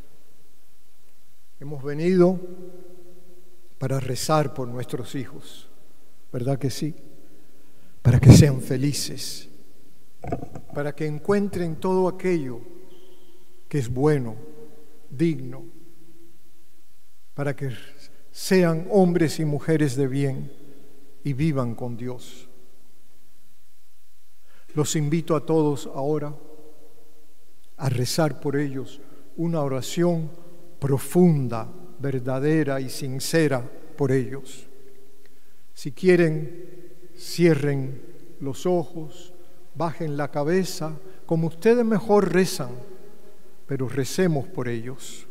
hemos venido para rezar por nuestros hijos, ¿verdad que sí? Para que sean felices, para que encuentren todo aquello que es bueno, digno, para que sean hombres y mujeres de bien y vivan con Dios. Los invito a todos ahora a rezar por ellos una oración profunda, verdadera y sincera por ellos. Si quieren, cierren los ojos, bajen la cabeza, como ustedes mejor rezan, pero recemos por ellos.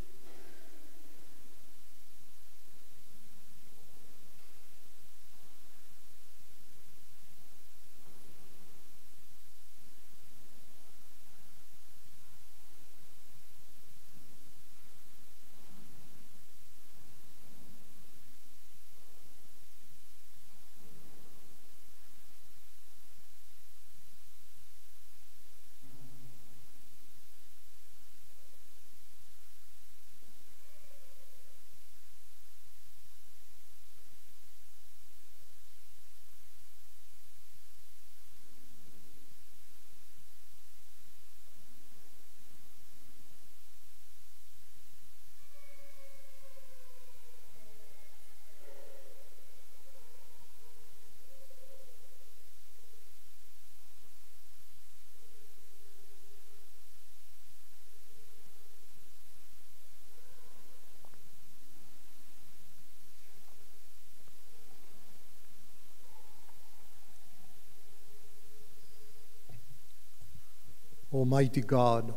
Almighty God,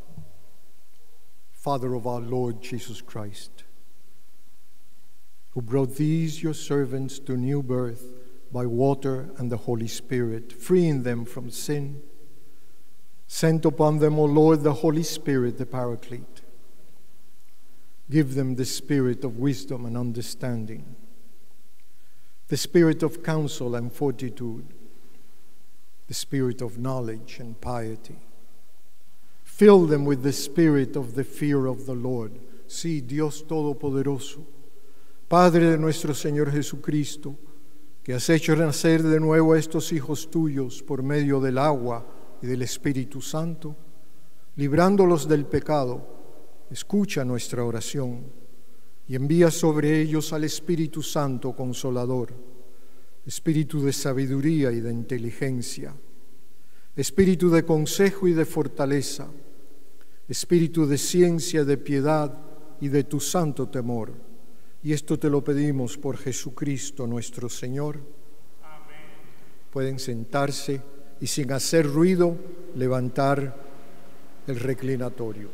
Father of our Lord Jesus Christ, who brought these your servants to new birth by water and the Holy Spirit, freeing them from sin, sent upon them, O Lord, the Holy Spirit, the Paraclete. Give them the spirit of wisdom and understanding, the spirit of counsel and fortitude, the spirit of knowledge and piety. Fill them with the spirit of the fear of the Lord. Sí, Dios Todopoderoso, Padre de nuestro Señor Jesucristo, que has hecho nacer de nuevo a estos hijos tuyos por medio del agua y del Espíritu Santo, librándolos del pecado, escucha nuestra oración y envía sobre ellos al Espíritu Santo Consolador, espíritu de sabiduría y de inteligencia, espíritu de consejo y de fortaleza, espíritu de ciencia, de piedad y de tu santo temor. Y esto te lo pedimos por Jesucristo nuestro Señor. Amén. Pueden sentarse y sin hacer ruido levantar el reclinatorio.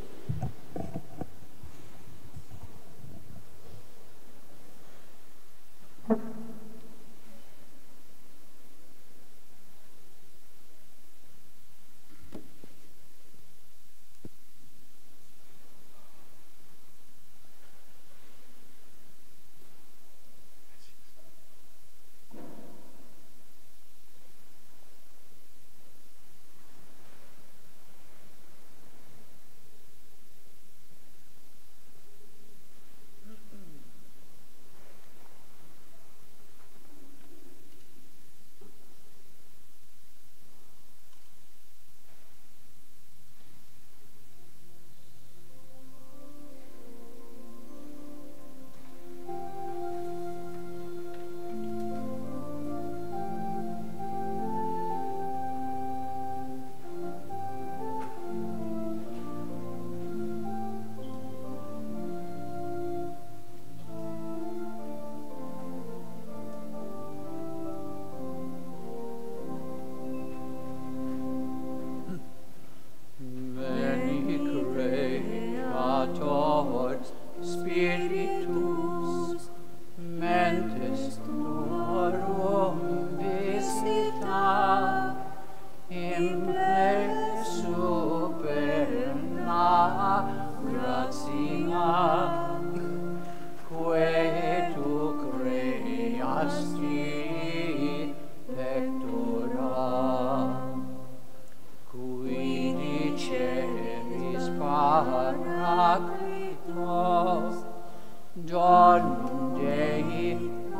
Paracletos, Donum Dei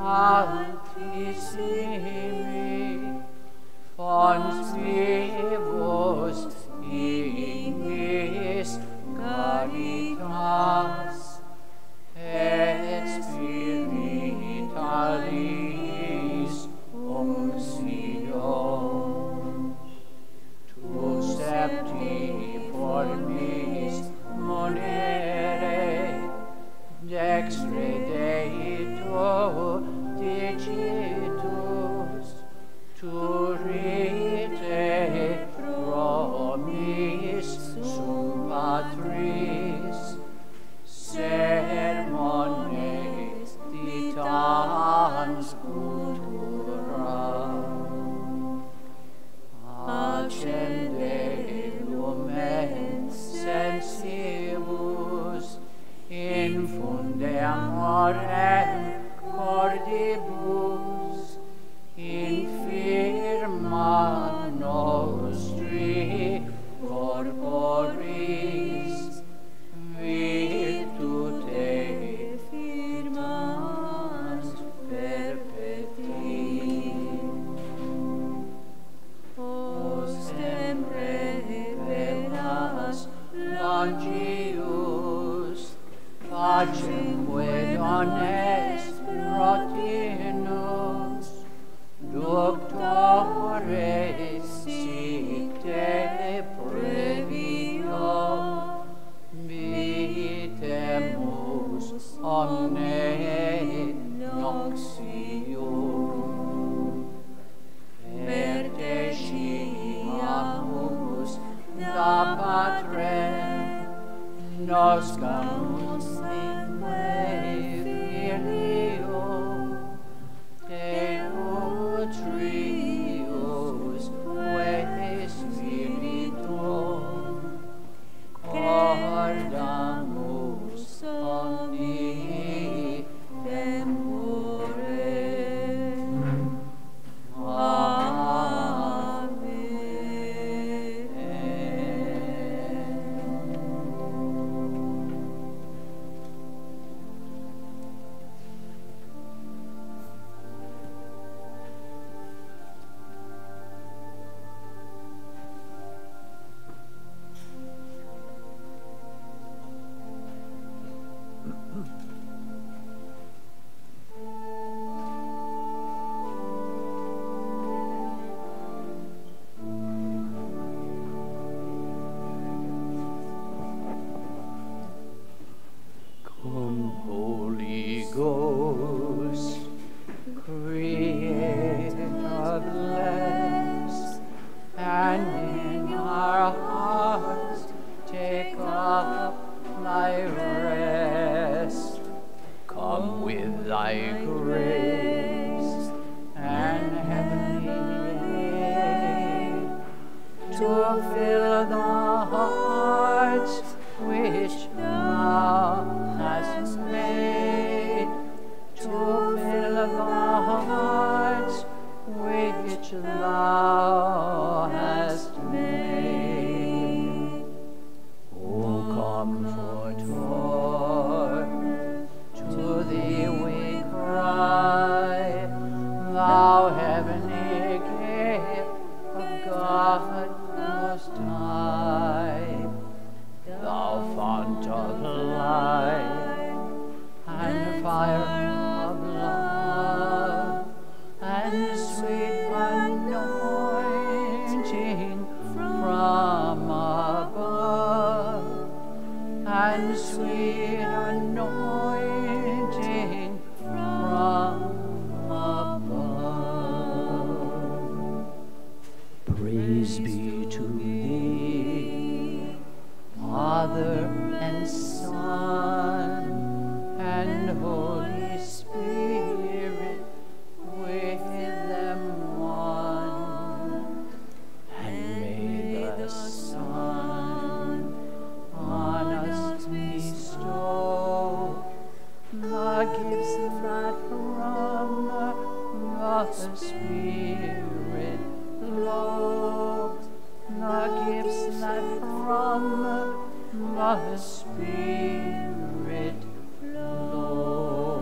Altissimi, Fons vivos ignis caritas, et spiritualis unctio, tu septi formis monere, dextre Dei tu digitus, turite promis sum patris, sermones titans cultura, accende lumen sensibus, infunde amorem cordibus, infirma nostri corporis, virtute firmas perpeti. O sempre velas longius, pacemque non est rotinus, Doctore sic te previo, vitemus omne noxium. Per te sciamus da Patrem, noscamus in Filio, Deo Trius et Spiritum, cordamus omni tempore. the Spirit flow.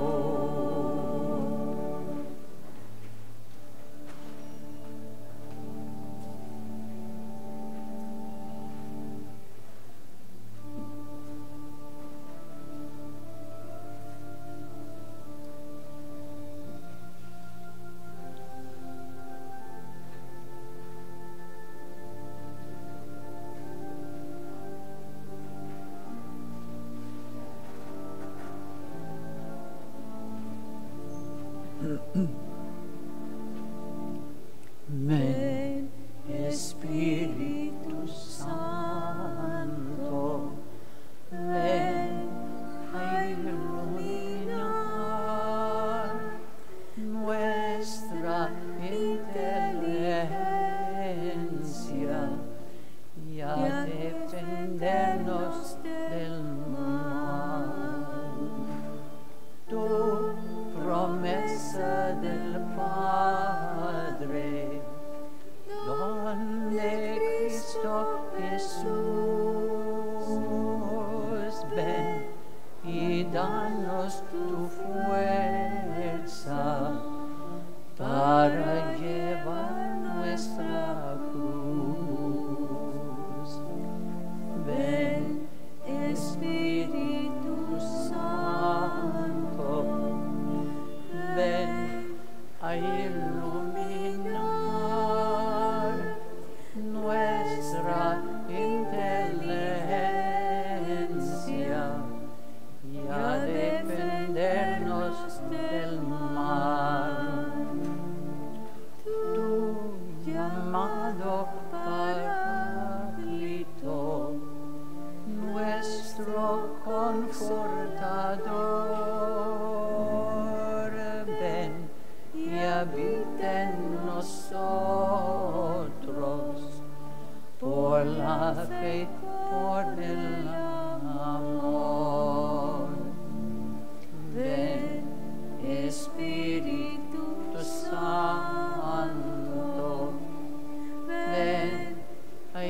Ven, Espíritu Santo, ven a iluminar nuestra inteligencia y a defendernos del mal. Tu promesa del Padre, donde Cristo Jesús, ven y danos tu fuerza para llevar nuestra cruz. Ven, Espíritu Santo, ven a iluminar nuestra inteligencia y a defendernos del mal. Tu llamado Paráclito, nuestro confortador, ven y habita en nosotros por la fe, por el amor. Ven, Espíritu Santo, ven a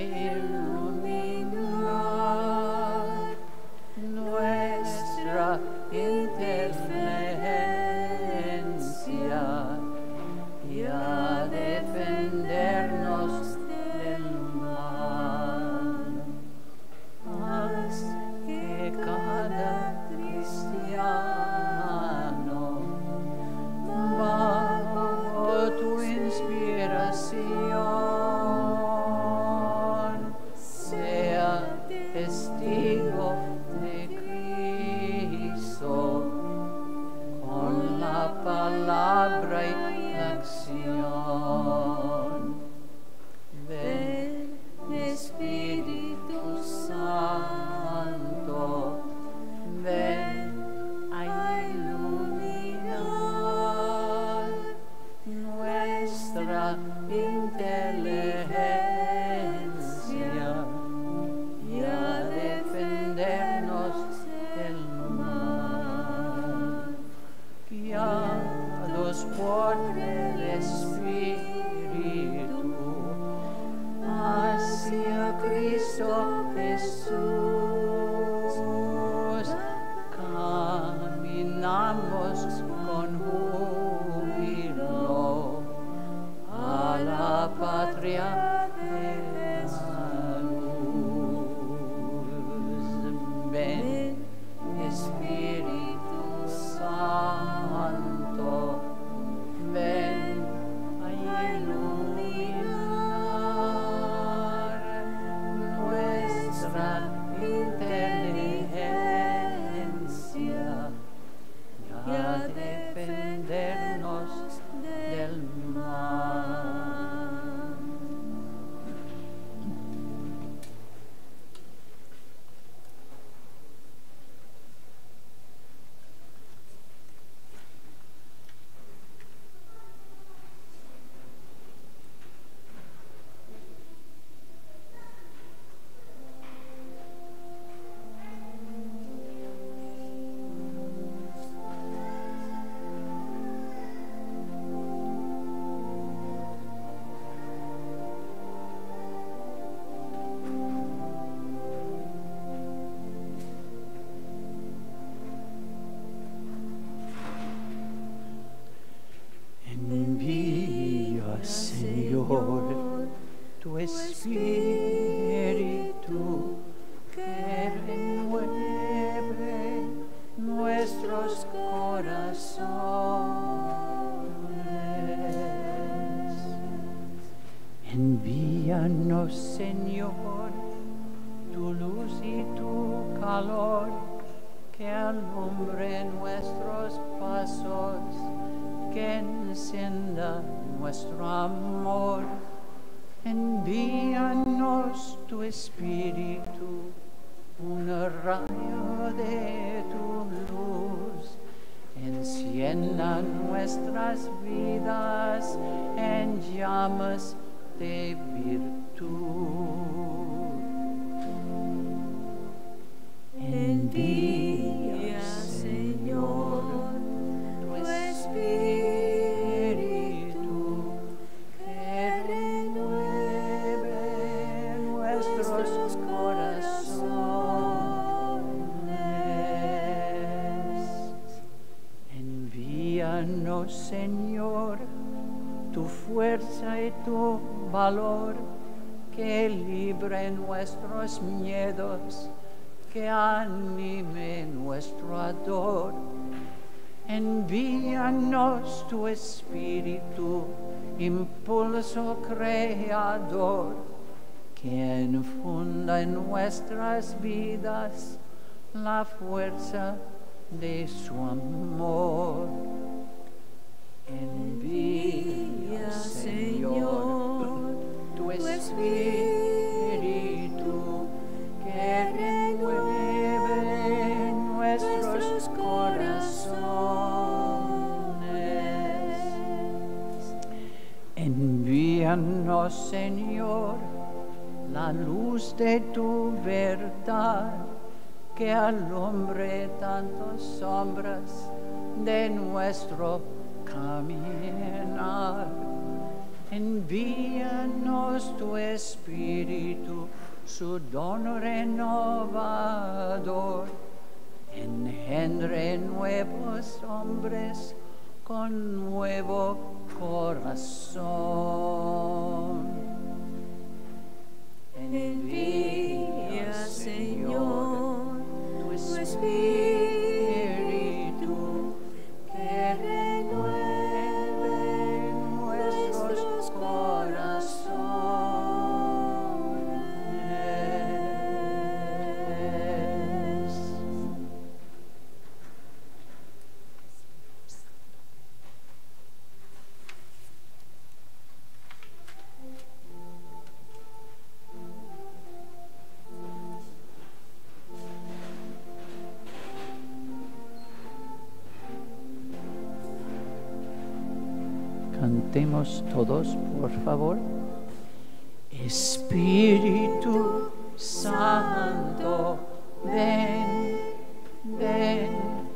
iluminar nuestra inteligencia y a defendernos del mal. Haz que cada cristiano, bajo tu inspiración, sea testigo de Cristo con la palabra y acción. Ven, Espíritu Santo, ven a iluminar nuestra inteligencia y a defendernos del mal. Guiados por el Espíritu hacia Cristo Jesús, caminamos con júbilo a la patria de la luz. Ven, Espíritu Santo, ven a iluminar nuestra inteligencia y a defendernos del mal. Envíanos, Señor, tu luz y tu calor, que alumbre nuestros pasos, que encienda nuestro amor. Envíanos tu espíritu, un rayo de tu luz, encienda nuestras vidas en llamas de virtud. Envía, Señor, tu espíritu, que renueve nuestros corazones. Envíanos, Señor, tu fuerza y tu valor, que libre nuestros miedos, que anime nuestro ardor. Envíanos tu espíritu, impulso creador, que infunda en nuestras vidas la fuerza de su amor. Envía, Señor, tu espíritu, que renueve nuestros corazones. Envíanos, Señor, la luz de tu verdad, que alumbre tantas sombras de nuestro caminar. Envíanos tu espíritu, su don renovador, engendre nuevos hombres con nuevo corazón. Envía, Señor, tu espíritu, que renueve nuestros corazones. Cantemos todos, por favor. Espíritu Santo, ven, ven.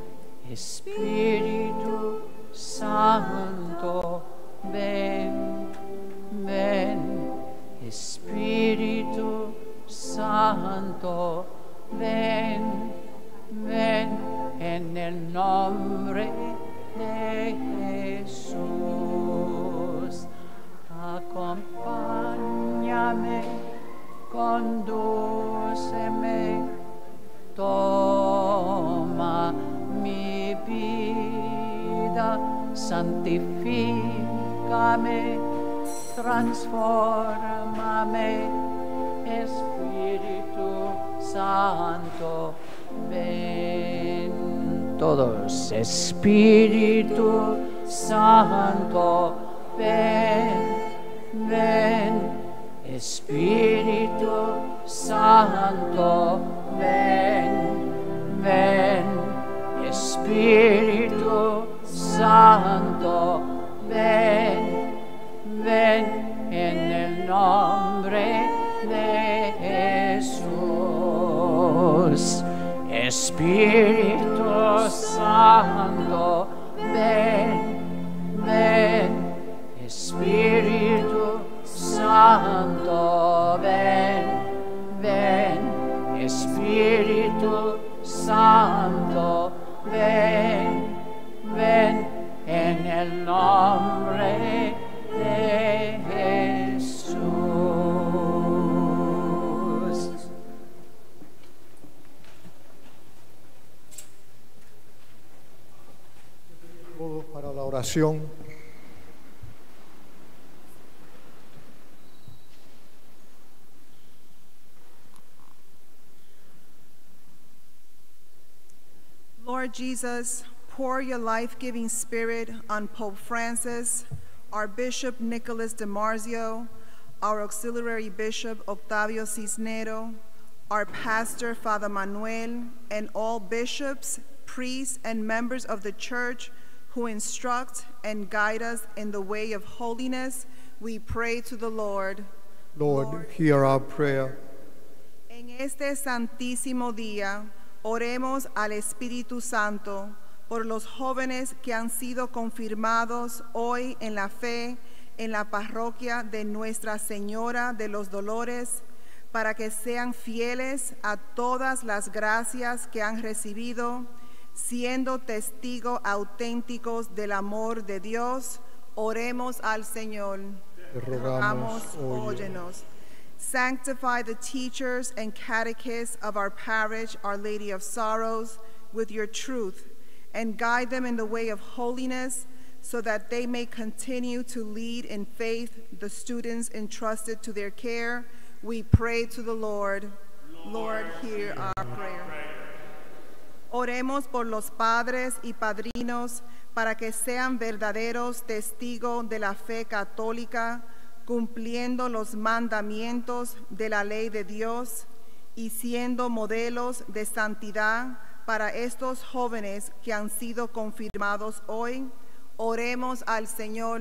Espíritu Santo, ven, ven. Espíritu Santo, ven, ven. En el nombre de Jesús, acompáñame, condúceme, toma mi vida, santifícame, transfórmame, Espíritu Santo, ven. Todos, Espíritu Santo, ven, ven. Espíritu Santo, ven, ven. Espíritu Santo, ven, ven. En el nombre de Jesús. Espíritu Santo, ven, ven. Espíritu Santo, ven, ven. Espíritu Santo, ven, ven. En el nombre de Jesús. Todos para la oración. Lord Jesus, pour your life-giving spirit on Pope Francis, our Bishop Nicholas DiMarzio, our Auxiliary Bishop Octavio Cisnero, our pastor Father Manuel, and all bishops, priests, and members of the church who instruct and guide us in the way of holiness, we pray to the Lord. Lord, Lord, hear our prayer. En este santísimo día, oremos al Espíritu Santo por los jóvenes que han sido confirmados hoy en la fe en la parroquia de Nuestra Señora de los Dolores, para que sean fieles a todas las gracias que han recibido, siendo testigos auténticos del amor de Dios. Oremos al Señor. Te rogamos, óyenos. Sanctify the teachers and catechists of our parish, Our Lady of Sorrows, with your truth, and guide them in the way of holiness, so that they may continue to lead in faith the students entrusted to their care. We pray to the Lord. Lord, hear our prayer. Oremos por los padres y padrinos para que sean verdaderos testigos de la fe católica, cumpliendo los mandamientos de la ley de Dios y siendo modelos de santidad para estos jóvenes que han sido confirmados hoy. Oremos al Señor.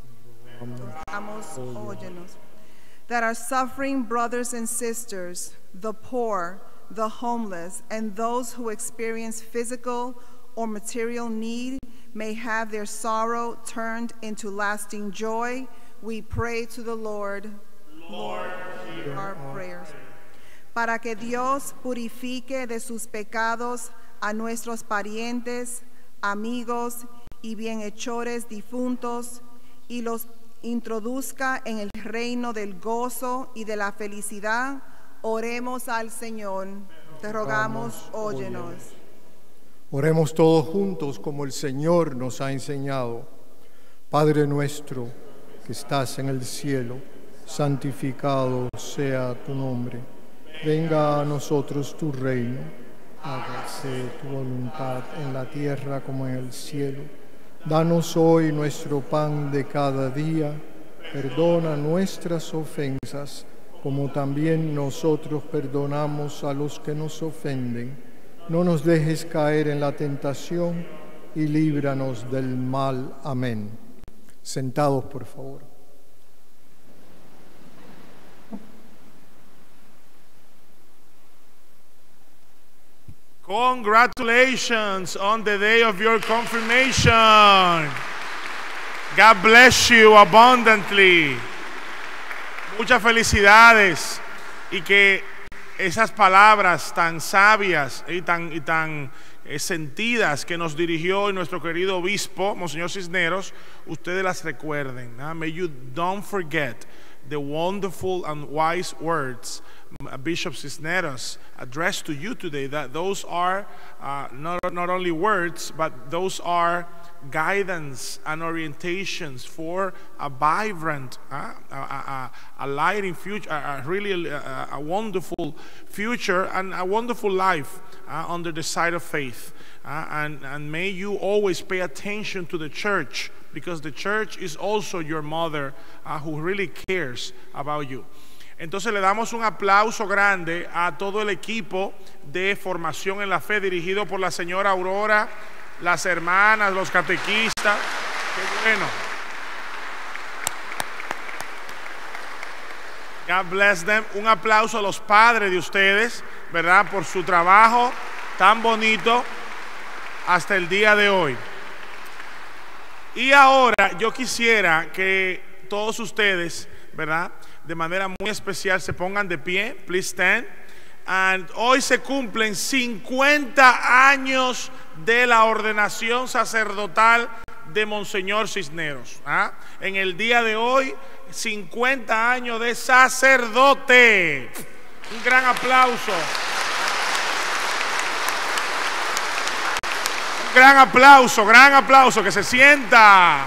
Oramos, óyenos. That our suffering brothers and sisters, the poor, the homeless, and those who experience physical or material need may have their sorrow turned into lasting joy. We pray to the Lord. Lord, hear our prayers. Para que Dios purifique de sus pecados a nuestros parientes, amigos y bienhechores difuntos, y los introduzca en el reino del gozo y de la felicidad. Oremos al Señor. Te rogamos, óyenos. Oremos todos juntos como el Señor nos ha enseñado. Padre nuestro, que estás en el cielo, santificado sea tu nombre. Venga a nosotros tu reino. Hágase tu voluntad en la tierra como en el cielo. Danos hoy nuestro pan de cada día. Perdona nuestras ofensas, como también nosotros perdonamos a los que nos ofenden. No nos dejes caer en la tentación y líbranos del mal. Amén. Sentados, por favor. Congratulations on the day of your confirmation. God bless you abundantly. Muchas felicidades, y que esas palabras tan sabias y tan, y tan eh, sentidas que nos dirigió nuestro querido obispo, Monseñor Cisneros, ustedes las recuerden. ¿no? May you don't forget the wonderful and wise words Bishop Cisneros addressed to you today. That those are uh, not, not only words, but those are guidance and orientations for a vibrant, uh, a, a, a lighting future, a, a really a, a wonderful future and a wonderful life uh, under the side of faith. Uh, and, and may you always pay attention to the church, because the church is also your mother uh, who really cares about you. Entonces le damos un aplauso grande a todo el equipo de formación en la fe dirigido por la señora Aurora, las hermanas, los catequistas. Qué bueno. God bless them. Un aplauso a los padres de ustedes, ¿verdad? Por su trabajo tan bonito hasta el día de hoy. Y ahora yo quisiera que todos ustedes, ¿verdad?, de manera muy especial se pongan de pie. Please stand. And hoy se cumplen cincuenta años de la ordenación sacerdotal de Monseñor Cisneros. ¿ah? En el día de hoy, cincuenta años de sacerdote. Un gran aplauso. Un gran aplauso, gran aplauso, que se sienta.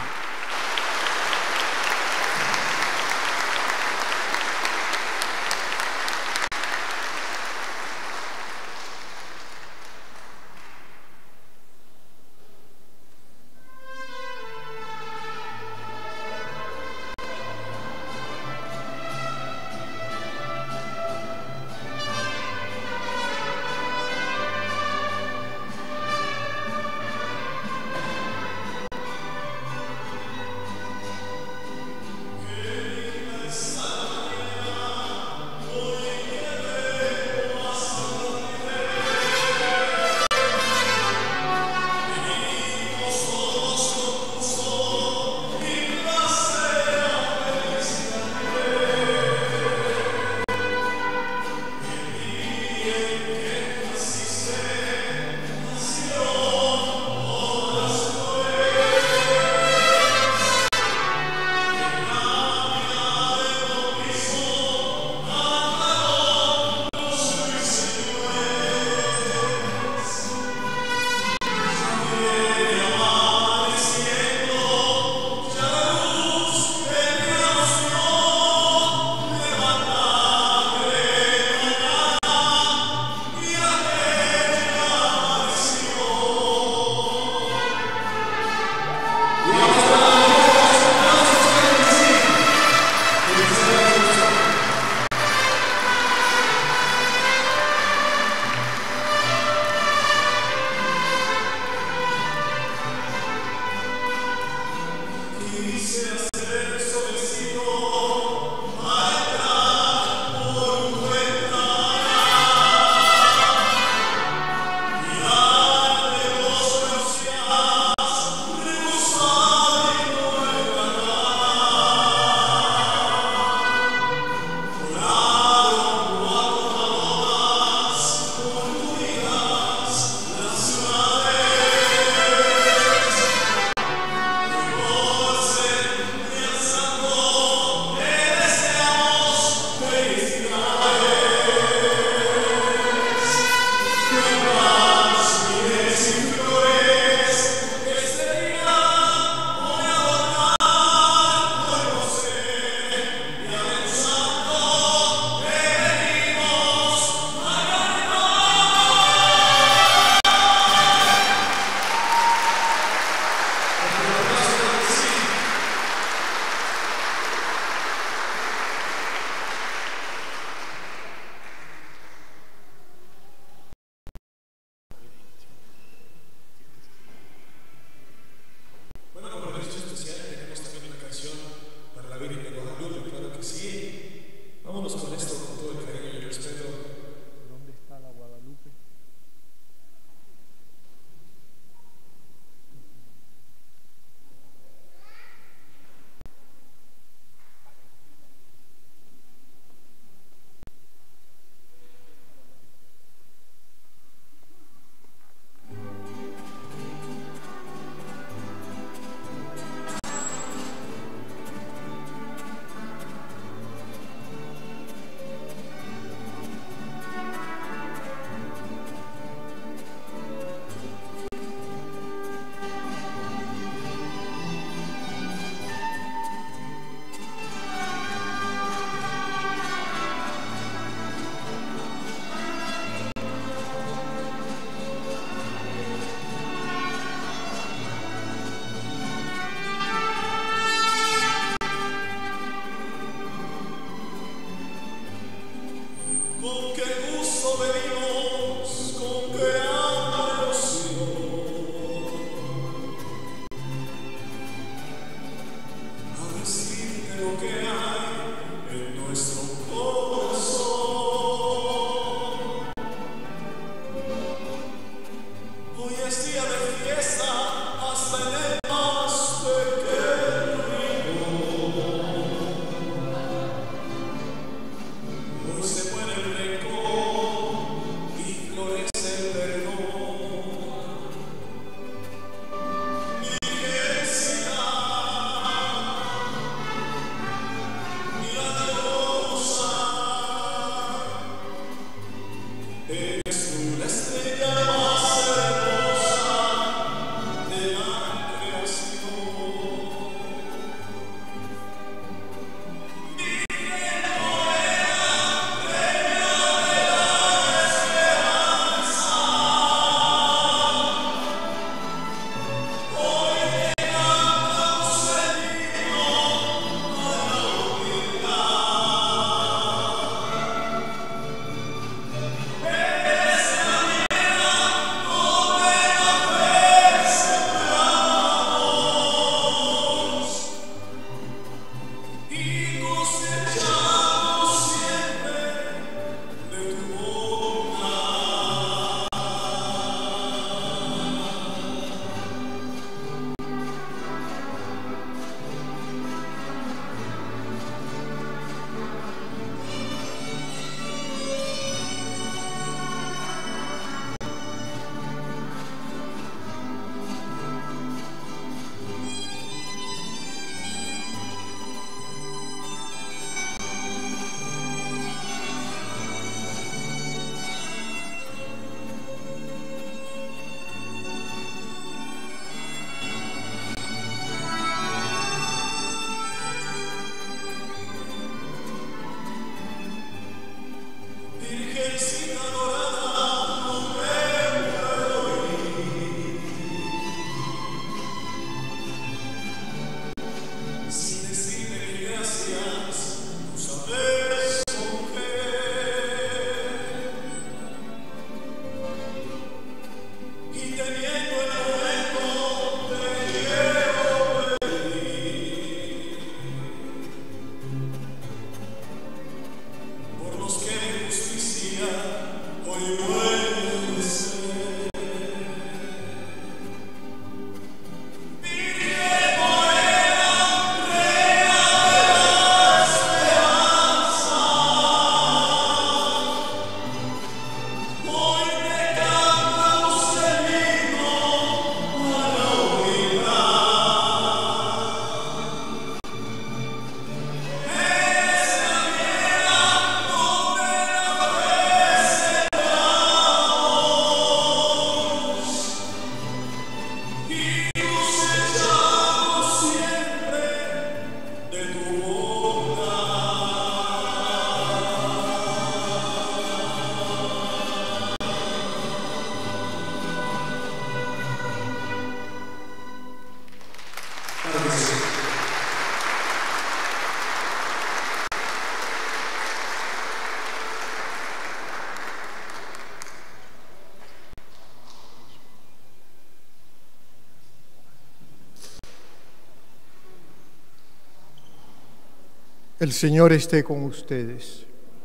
El Señor esté con ustedes.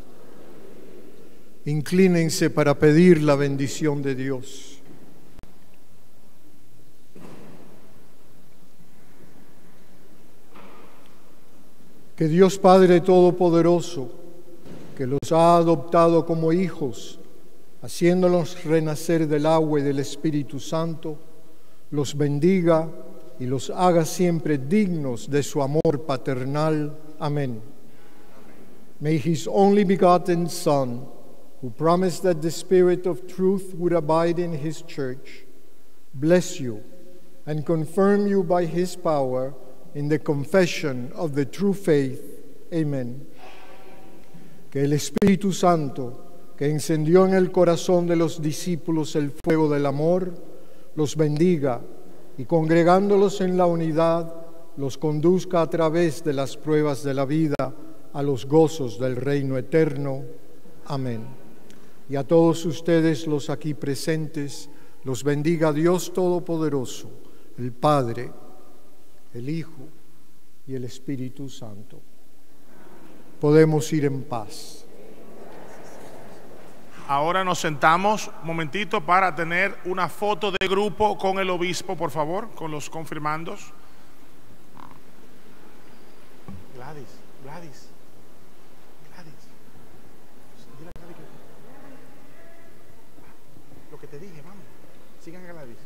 Inclínense para pedir la bendición de Dios. Que Dios Padre Todopoderoso, que los ha adoptado como hijos, haciéndolos renacer del agua y del Espíritu Santo, los bendiga y los haga siempre dignos de su amor paternal. Amen. May His only begotten Son, who promised that the Spirit of truth would abide in His church, bless you and confirm you by His power in the confession of the true faith. Amen. Que el Espíritu Santo, que encendió en el corazón de los discípulos el fuego del amor, los bendiga y congregándolos en la unidad, los conduzca a través de las pruebas de la vida a los gozos del reino eterno. Amén. Y a todos ustedes, los aquí presentes, los bendiga Dios Todopoderoso, el Padre, el Hijo y el Espíritu Santo. Podemos ir en paz. Ahora nos sentamos un momentito para tener una foto de grupo con el obispo, por favor, con los confirmandos. Gladys, Gladys, Gladys. Dile a Gladys que... Lo que te dije, vamos. Sigan a Gladys.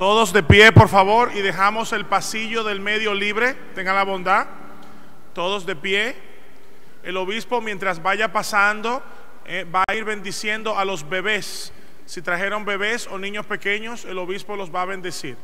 Todos de pie, por favor, y dejamos el pasillo del medio libre. Tengan la bondad. Todos de pie. El obispo, mientras vaya pasando, eh, va a ir bendiciendo a los bebés. Si trajeron bebés o niños pequeños, el obispo los va a bendecir.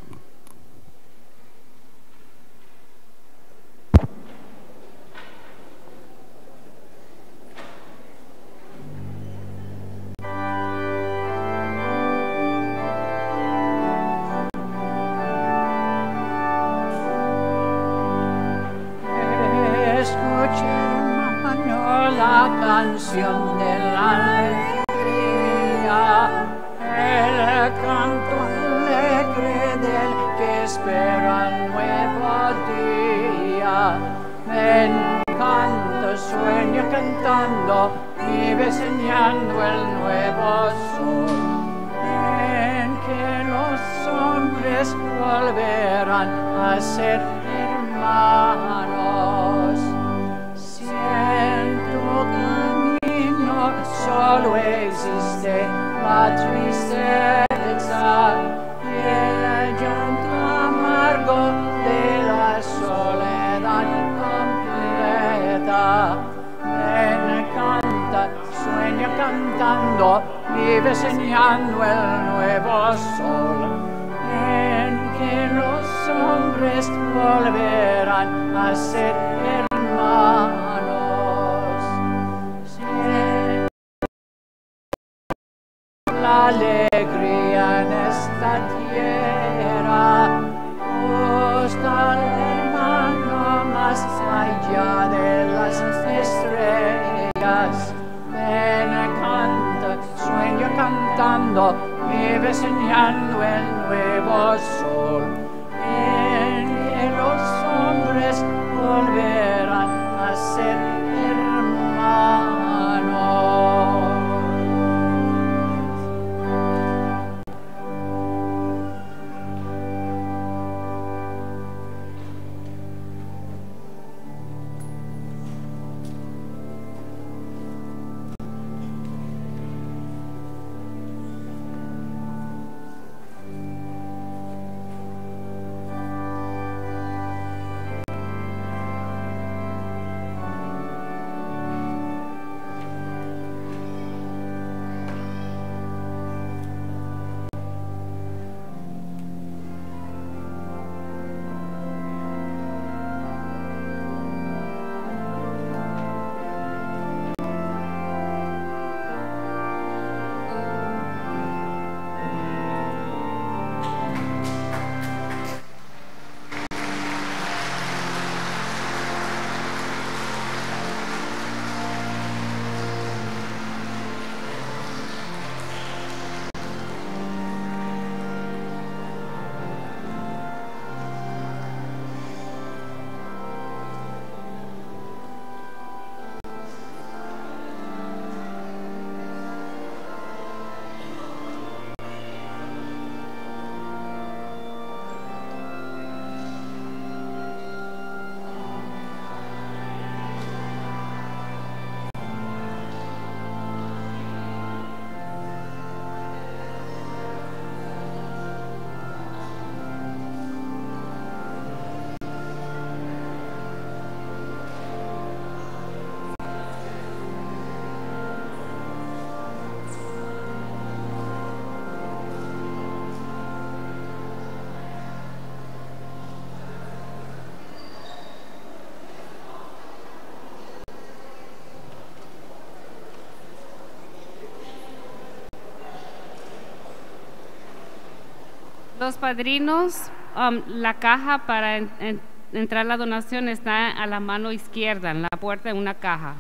Canción de la alegría, el canto alegre del que espera el nuevo día. Ven, canta, sueña cantando, vive soñando el nuevo sol. Ven, que los hombres volverán a ser hermanos. Siento camino, solo existe la tristeza y el llanto amargo de la soledad completa. Ven, canta, sueña cantando, vive soñando el nuevo sol. Ven, que los hombres volverán a ser hermanos. La alegría en esta tierra busca al hermano más allá de las estrellas. Ven, canta, sueña cantando, vive soñando el nuevo sol. En que los hombres volverán a ser hermanos. Los padrinos, um, la caja para en, en, entrar la donación está a la mano izquierda, en la puerta, en una caja.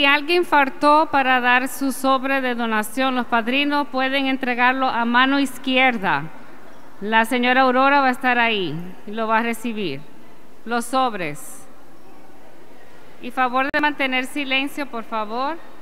si alguien faltó para dar su sobre de donación, los padrinos pueden entregarlo a mano izquierda. La señora Aurora va a estar ahí y lo va a recibir. Los sobres. Y favor de mantener silencio, por favor.